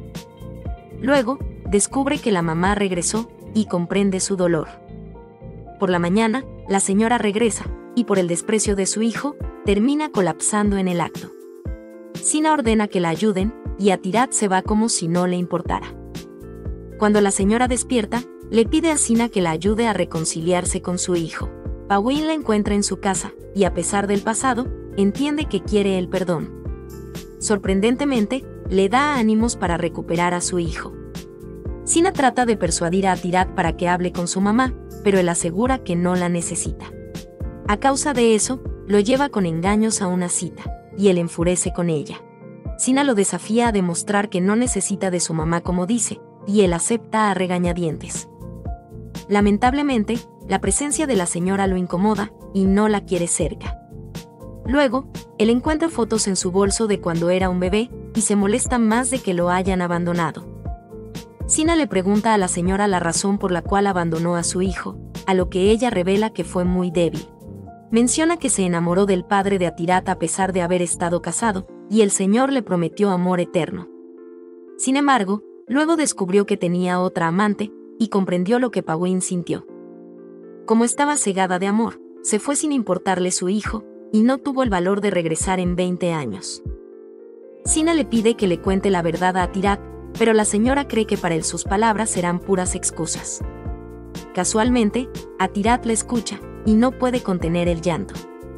Luego, descubre que la mamá regresó, y comprende su dolor. Por la mañana, la señora regresa, y por el desprecio de su hijo, termina colapsando en el acto. Sina ordena que la ayuden, y Atirat se va como si no le importara. Cuando la señora despierta, le pide a Sina que la ayude a reconciliarse con su hijo. Pawin la encuentra en su casa, y a pesar del pasado, entiende que quiere el perdón. Sorprendentemente, le da ánimos para recuperar a su hijo. Sina trata de persuadir a Atirat para que hable con su mamá, pero él asegura que no la necesita. A causa de eso, lo lleva con engaños a una cita, y él enfurece con ella. Sina lo desafía a demostrar que no necesita de su mamá como dice, y él acepta a regañadientes. Lamentablemente, la presencia de la señora lo incomoda, y no la quiere cerca. Luego, él encuentra fotos en su bolso de cuando era un bebé, y se molesta más de que lo hayan abandonado. Sina le pregunta a la señora la razón por la cual abandonó a su hijo, a lo que ella revela que fue muy débil. Menciona que se enamoró del padre de Atirat a pesar de haber estado casado, y el señor le prometió amor eterno. Sin embargo, luego descubrió que tenía otra amante, y comprendió lo que Pawin sintió. Como estaba cegada de amor, se fue sin importarle su hijo, y no tuvo el valor de regresar en 20 años. Sina le pide que le cuente la verdad a Atirat, pero la señora cree que para él sus palabras serán puras excusas. Casualmente, Atirat la escucha, y no puede contener el llanto.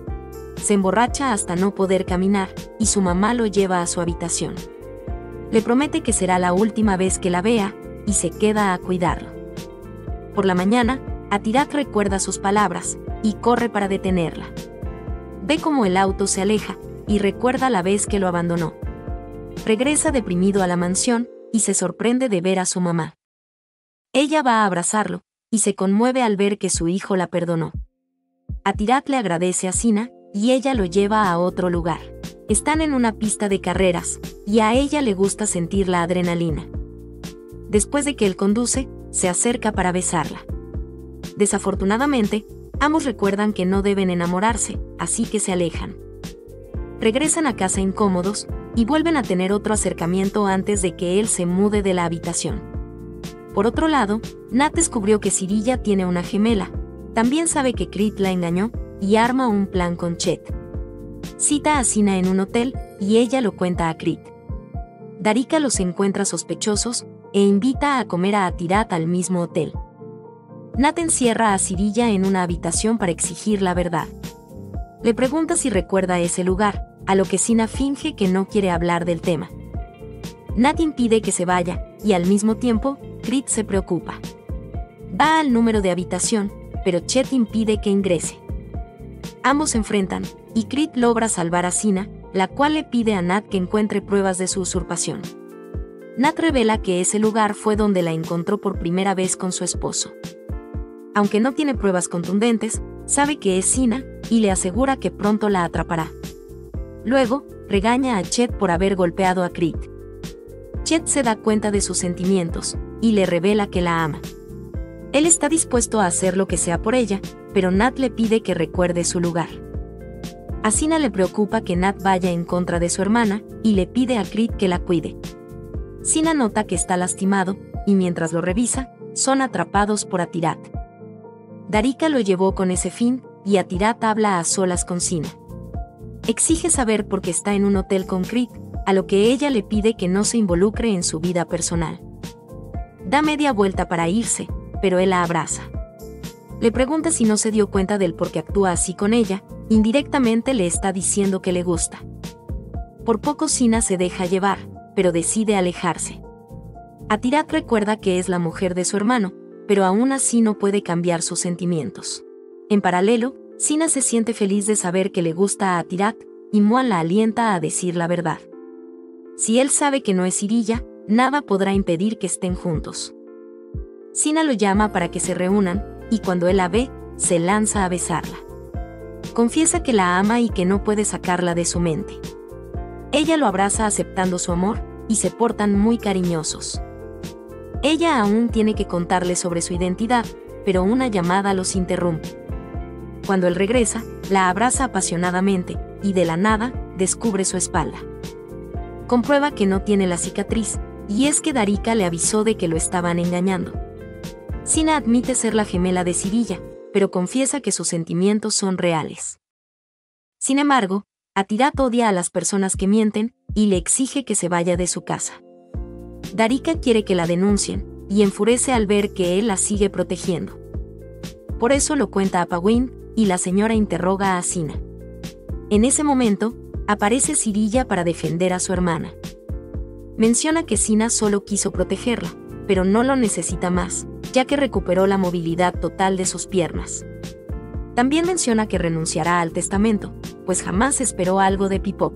Se emborracha hasta no poder caminar, y su mamá lo lleva a su habitación. Le promete que será la última vez que la vea, y se queda a cuidarlo. Por la mañana, Atirat recuerda sus palabras, y corre para detenerla. Ve cómo el auto se aleja, y recuerda la vez que lo abandonó. Regresa deprimido a la mansión, y se sorprende de ver a su mamá. Ella va a abrazarlo, y se conmueve al ver que su hijo la perdonó. Atirat le agradece a Sina, y ella lo lleva a otro lugar. Están en una pista de carreras, y a ella le gusta sentir la adrenalina. Después de que él conduce, se acerca para besarla. Desafortunadamente, ambos recuerdan que no deben enamorarse, así que se alejan. Regresan a casa incómodos, y vuelven a tener otro acercamiento antes de que él se mude de la habitación. Por otro lado, Nat descubrió que Sirilla tiene una gemela. También sabe que Crit la engañó, y arma un plan con Chet. Cita a Sina en un hotel, y ella lo cuenta a Crit. Darika los encuentra sospechosos, e invita a comer a Atirat al mismo hotel. Nat encierra a Sirilla en una habitación para exigir la verdad. Le pregunta si recuerda ese lugar, a lo que Sina finge que no quiere hablar del tema. Nat impide que se vaya, y al mismo tiempo, Crit se preocupa. Va al número de habitación, pero Chet impide que ingrese. Ambos se enfrentan, y Crit logra salvar a Sina, la cual le pide a Nat que encuentre pruebas de su usurpación. Nat revela que ese lugar fue donde la encontró por primera vez con su esposo. Aunque no tiene pruebas contundentes, sabe que es Sina, y le asegura que pronto la atrapará. Luego, regaña a Chet por haber golpeado a Crit. Chet se da cuenta de sus sentimientos, y le revela que la ama. Él está dispuesto a hacer lo que sea por ella, pero Nat le pide que recuerde su lugar. A Sina le preocupa que Nat vaya en contra de su hermana, y le pide a Crit que la cuide. Sina nota que está lastimado, y mientras lo revisa, son atrapados por Atirat. Darika lo llevó con ese fin, y Atirat habla a solas con Sina. Exige saber por qué está en un hotel con Crit, a lo que ella le pide que no se involucre en su vida personal. Da media vuelta para irse, pero él la abraza. Le pregunta si no se dio cuenta del por qué actúa así con ella, indirectamente le está diciendo que le gusta. Por poco Sina se deja llevar, pero decide alejarse. Atirat recuerda que es la mujer de su hermano, pero aún así no puede cambiar sus sentimientos. En paralelo, Sina se siente feliz de saber que le gusta a Atirat, y Moan la alienta a decir la verdad. Si él sabe que no es Sirilla, nada podrá impedir que estén juntos. Sina lo llama para que se reúnan, y cuando él la ve, se lanza a besarla. Confiesa que la ama y que no puede sacarla de su mente. Ella lo abraza aceptando su amor, y se portan muy cariñosos. Ella aún tiene que contarle sobre su identidad, pero una llamada los interrumpe. Cuando él regresa, la abraza apasionadamente, y de la nada, descubre su espalda. Comprueba que no tiene la cicatriz, y es que Darika le avisó de que lo estaban engañando. Sina admite ser la gemela de Sirilla, pero confiesa que sus sentimientos son reales. Sin embargo, Atirat odia a las personas que mienten, y le exige que se vaya de su casa. Darika quiere que la denuncien, y enfurece al ver que él la sigue protegiendo. Por eso lo cuenta a Pawin, y la señora interroga a Sina. En ese momento, aparece Sirilla para defender a su hermana. Menciona que Sina solo quiso protegerla, pero no lo necesita más, ya que recuperó la movilidad total de sus piernas. También menciona que renunciará al testamento, pues jamás esperó algo de Pipop.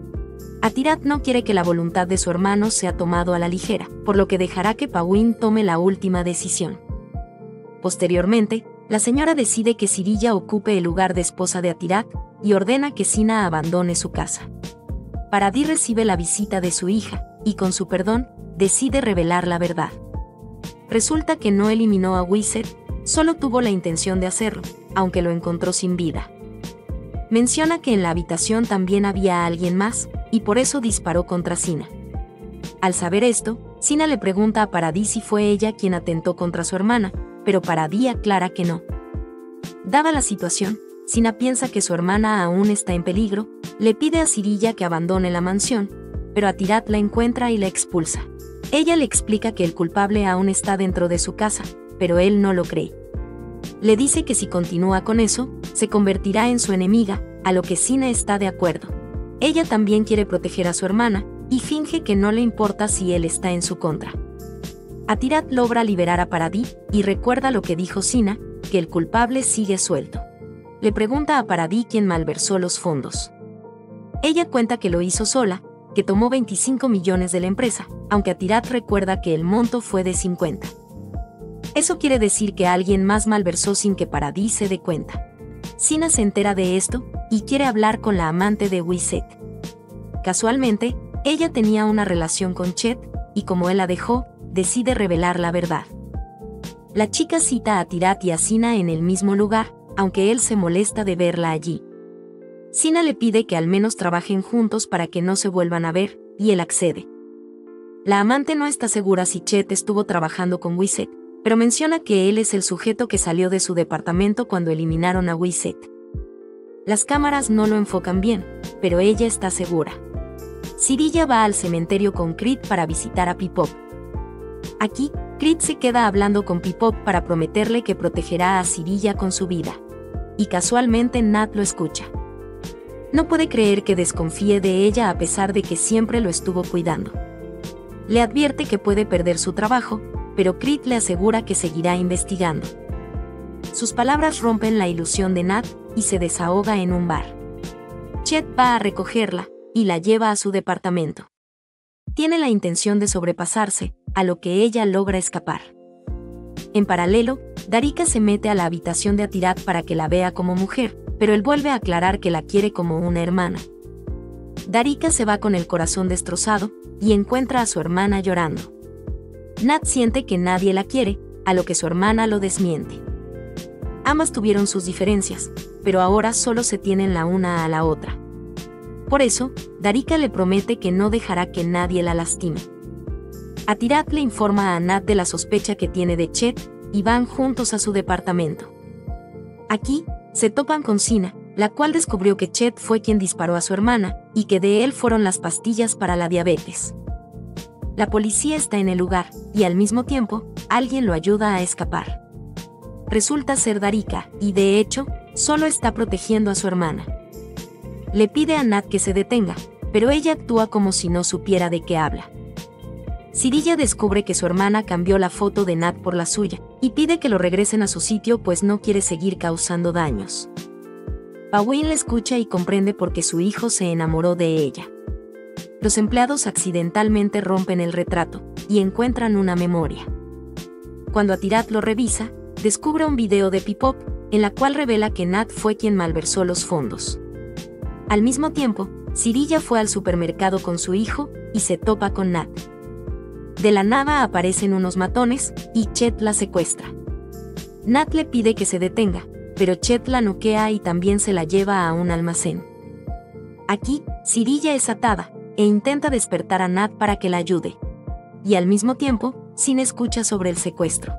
Atirat no quiere que la voluntad de su hermano sea tomado a la ligera, por lo que dejará que Pawin tome la última decisión. Posteriormente, la señora decide que Sirilla ocupe el lugar de esposa de Atirat, y ordena que Sina abandone su casa. Paradis recibe la visita de su hija, y con su perdón, decide revelar la verdad. Resulta que no eliminó a Wiset, solo tuvo la intención de hacerlo, aunque lo encontró sin vida. Menciona que en la habitación también había alguien más, y por eso disparó contra Sina. Al saber esto, Sina le pregunta a Paradis si fue ella quien atentó contra su hermana, pero Paradis aclara que no. Dada la situación, Sina piensa que su hermana aún está en peligro, le pide a Sirilla que abandone la mansión, pero Atirat la encuentra y la expulsa. Ella le explica que el culpable aún está dentro de su casa, pero él no lo cree. Le dice que si continúa con eso, se convertirá en su enemiga, a lo que Sina está de acuerdo. Ella también quiere proteger a su hermana, y finge que no le importa si él está en su contra. Atirat logra liberar a Paradis, y recuerda lo que dijo Sina, que el culpable sigue suelto. Le pregunta a Paradis quién malversó los fondos. Ella cuenta que lo hizo sola, que tomó 25 millones de la empresa, aunque Atirat recuerda que el monto fue de 50. Eso quiere decir que alguien más malversó sin que Paradis se dé cuenta. Sina se entera de esto y quiere hablar con la amante de Wyseth. Casualmente, ella tenía una relación con Chet, y como él la dejó, decide revelar la verdad. La chica cita a Tyrath y a Sina en el mismo lugar, aunque él se molesta de verla allí. Sina le pide que al menos trabajen juntos para que no se vuelvan a ver, y él accede. La amante no está segura si Chet estuvo trabajando con Wyseth, pero menciona que él es el sujeto que salió de su departamento cuando eliminaron a Wyseth. Las cámaras no lo enfocan bien, pero ella está segura. Sirilla va al cementerio con Crit para visitar a Pipop. Aquí, Crit se queda hablando con Pipop para prometerle que protegerá a Sirilla con su vida. Y casualmente Nat lo escucha. No puede creer que desconfíe de ella a pesar de que siempre lo estuvo cuidando. Le advierte que puede perder su trabajo, pero Crit le asegura que seguirá investigando. Sus palabras rompen la ilusión de Nat y se desahoga en un bar. Chet va a recogerla y la lleva a su departamento. Tiene la intención de sobrepasarse, a lo que ella logra escapar. En paralelo, Darika se mete a la habitación de Tyrath para que la vea como mujer, pero él vuelve a aclarar que la quiere como una hermana. Darika se va con el corazón destrozado y encuentra a su hermana llorando. Nat siente que nadie la quiere, a lo que su hermana lo desmiente. Ambas tuvieron sus diferencias, pero ahora solo se tienen la una a la otra. Por eso, Darika le promete que no dejará que nadie la lastime. A Tyrath le informa a Nat de la sospecha que tiene de Chet, y van juntos a su departamento. Aquí, se topan con Sina, la cual descubrió que Chet fue quien disparó a su hermana, y que de él fueron las pastillas para la diabetes. La policía está en el lugar, y al mismo tiempo, alguien lo ayuda a escapar. Resulta ser Darika, y de hecho, solo está protegiendo a su hermana. Le pide a Nat que se detenga, pero ella actúa como si no supiera de qué habla. Sirilla descubre que su hermana cambió la foto de Nat por la suya, y pide que lo regresen a su sitio pues no quiere seguir causando daños. Pawin la escucha y comprende por qué su hijo se enamoró de ella. Los empleados accidentalmente rompen el retrato, y encuentran una memoria. Cuando Tyrath lo revisa, descubre un video de Pipop, en la cual revela que Nat fue quien malversó los fondos. Al mismo tiempo, Sirilla fue al supermercado con su hijo, y se topa con Nat. De la nada aparecen unos matones, y Chet la secuestra. Nat le pide que se detenga, pero Chet la noquea y también se la lleva a un almacén. Aquí, Sirilla es atada, e intenta despertar a Nat para que la ayude. Y al mismo tiempo, Sin escucha sobre el secuestro.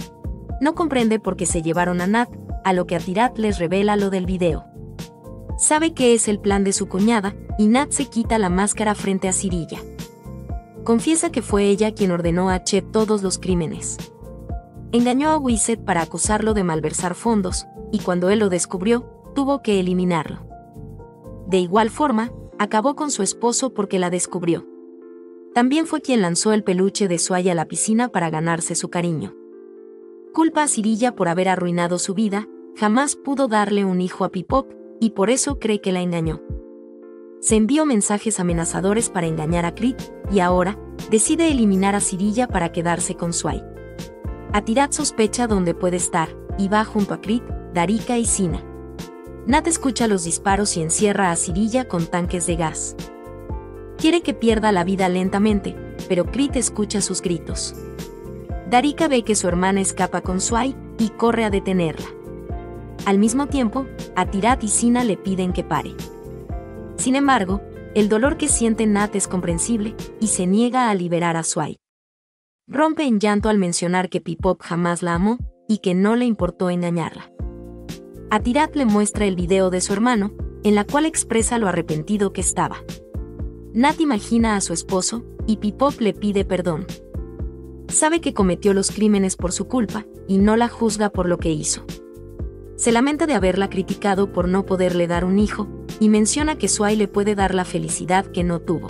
No comprende por qué se llevaron a Nat, a lo que a Tyrath les revela lo del video. Sabe que es el plan de su cuñada, y Nat se quita la máscara frente a Sirilla. Confiesa que fue ella quien ordenó a Chet todos los crímenes. Engañó a Wyseth para acusarlo de malversar fondos, y cuando él lo descubrió, tuvo que eliminarlo. De igual forma, acabó con su esposo porque la descubrió. También fue quien lanzó el peluche de Sway a la piscina para ganarse su cariño. Culpa a Sirilla por haber arruinado su vida, jamás pudo darle un hijo a Pipop, y por eso cree que la engañó. Se envió mensajes amenazadores para engañar a Crit, y ahora, decide eliminar a Sirilla para quedarse con Sway. A Tyrath sospecha dónde puede estar, y va junto a Crit, Darika y Sina. Nat escucha los disparos y encierra a Sirilla con tanques de gas. Quiere que pierda la vida lentamente, pero Crit escucha sus gritos. Darika ve que su hermana escapa con Sway, y corre a detenerla. Al mismo tiempo, a Tyrath y Sina le piden que pare. Sin embargo, el dolor que siente Nat es comprensible, y se niega a liberar a Sway. Rompe en llanto al mencionar que Pipop jamás la amó, y que no le importó engañarla. A Tyrath le muestra el video de su hermano, en la cual expresa lo arrepentido que estaba. Nat imagina a su esposo, y Pipop le pide perdón. Sabe que cometió los crímenes por su culpa, y no la juzga por lo que hizo. Se lamenta de haberla criticado por no poderle dar un hijo, y menciona que Sway le puede dar la felicidad que no tuvo.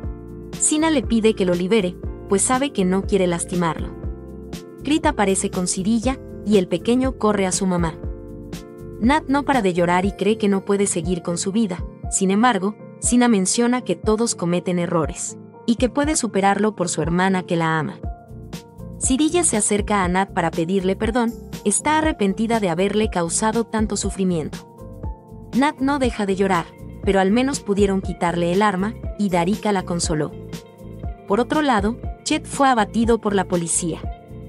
Sina le pide que lo libere, pues sabe que no quiere lastimarlo. Crit aparece con Sirilla, y el pequeño corre a su mamá. Nat no para de llorar y cree que no puede seguir con su vida, sin embargo, Sina menciona que todos cometen errores, y que puede superarlo por su hermana que la ama. Sirilla se acerca a Nat para pedirle perdón, está arrepentida de haberle causado tanto sufrimiento. Nat no deja de llorar, pero al menos pudieron quitarle el arma, y Darika la consoló. Por otro lado, Chet fue abatido por la policía.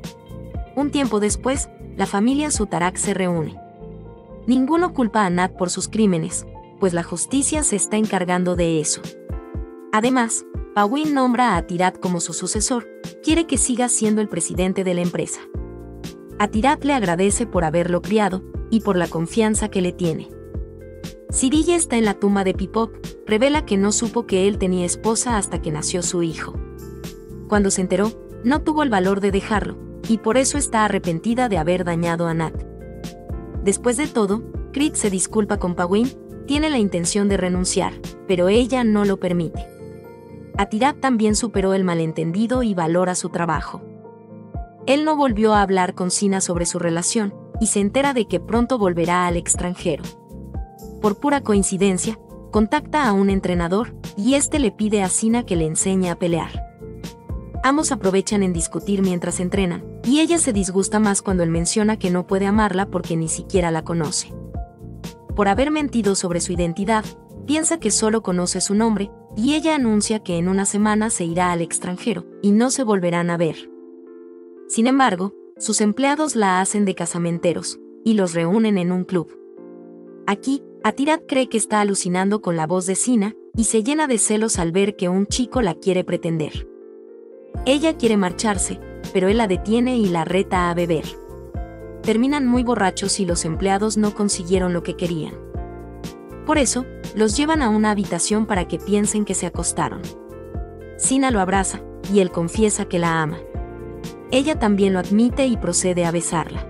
Un tiempo después, la familia Sutarak se reúne. Ninguno culpa a Nat por sus crímenes, pues la justicia se está encargando de eso. Además, Pawin nombra a Atirat como su sucesor, quiere que siga siendo el presidente de la empresa. Atirat le agradece por haberlo criado, y por la confianza que le tiene. Sirilla está en la tumba de Pipop, revela que no supo que él tenía esposa hasta que nació su hijo. Cuando se enteró, no tuvo el valor de dejarlo, y por eso está arrepentida de haber dañado a Nat. Después de todo, Creed se disculpa con Pawin, tiene la intención de renunciar, pero ella no lo permite. Atirat también superó el malentendido y valora su trabajo. Él no volvió a hablar con Sina sobre su relación, y se entera de que pronto volverá al extranjero. Por pura coincidencia, contacta a un entrenador, y este le pide a Sina que le enseñe a pelear. Ambos aprovechan en discutir mientras entrenan, y ella se disgusta más cuando él menciona que no puede amarla porque ni siquiera la conoce. Por haber mentido sobre su identidad, piensa que solo conoce su nombre, y ella anuncia que en una semana se irá al extranjero, y no se volverán a ver. Sin embargo, sus empleados la hacen de casamenteros, y los reúnen en un club. Aquí, Atirat cree que está alucinando con la voz de Sina, y se llena de celos al ver que un chico la quiere pretender. Ella quiere marcharse, pero él la detiene y la reta a beber. Terminan muy borrachos y los empleados no consiguieron lo que querían. Por eso, los llevan a una habitación para que piensen que se acostaron. Sina lo abraza, y él confiesa que la ama. Ella también lo admite y procede a besarla.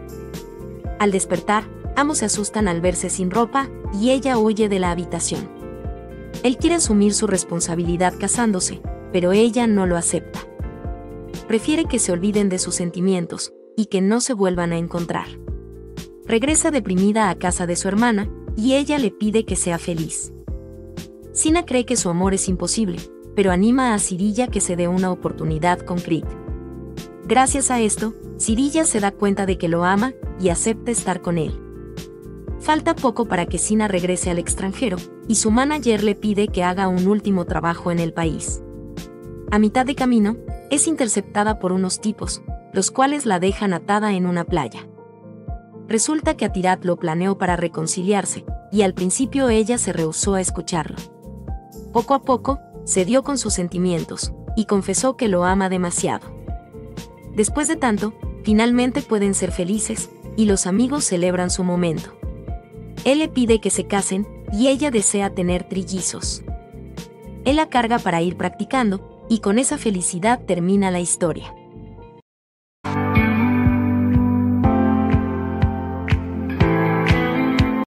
Al despertar, ambos se asustan al verse sin ropa, y ella huye de la habitación. Él quiere asumir su responsabilidad casándose, pero ella no lo acepta. Prefiere que se olviden de sus sentimientos, y que no se vuelvan a encontrar. Regresa deprimida a casa de su hermana, y ella le pide que sea feliz. Sina cree que su amor es imposible, pero anima a Sirilla que se dé una oportunidad con Creed. Gracias a esto, Sirilla se da cuenta de que lo ama, y acepta estar con él. Falta poco para que Sina regrese al extranjero, y su manager le pide que haga un último trabajo en el país. A mitad de camino, es interceptada por unos tipos, los cuales la dejan atada en una playa. Resulta que Atirat lo planeó para reconciliarse, y al principio ella se rehusó a escucharlo. Poco a poco, cedió con sus sentimientos, y confesó que lo ama demasiado. Después de tanto, finalmente pueden ser felices, y los amigos celebran su momento. Él le pide que se casen, y ella desea tener trillizos. Él la carga para ir practicando, y con esa felicidad termina la historia.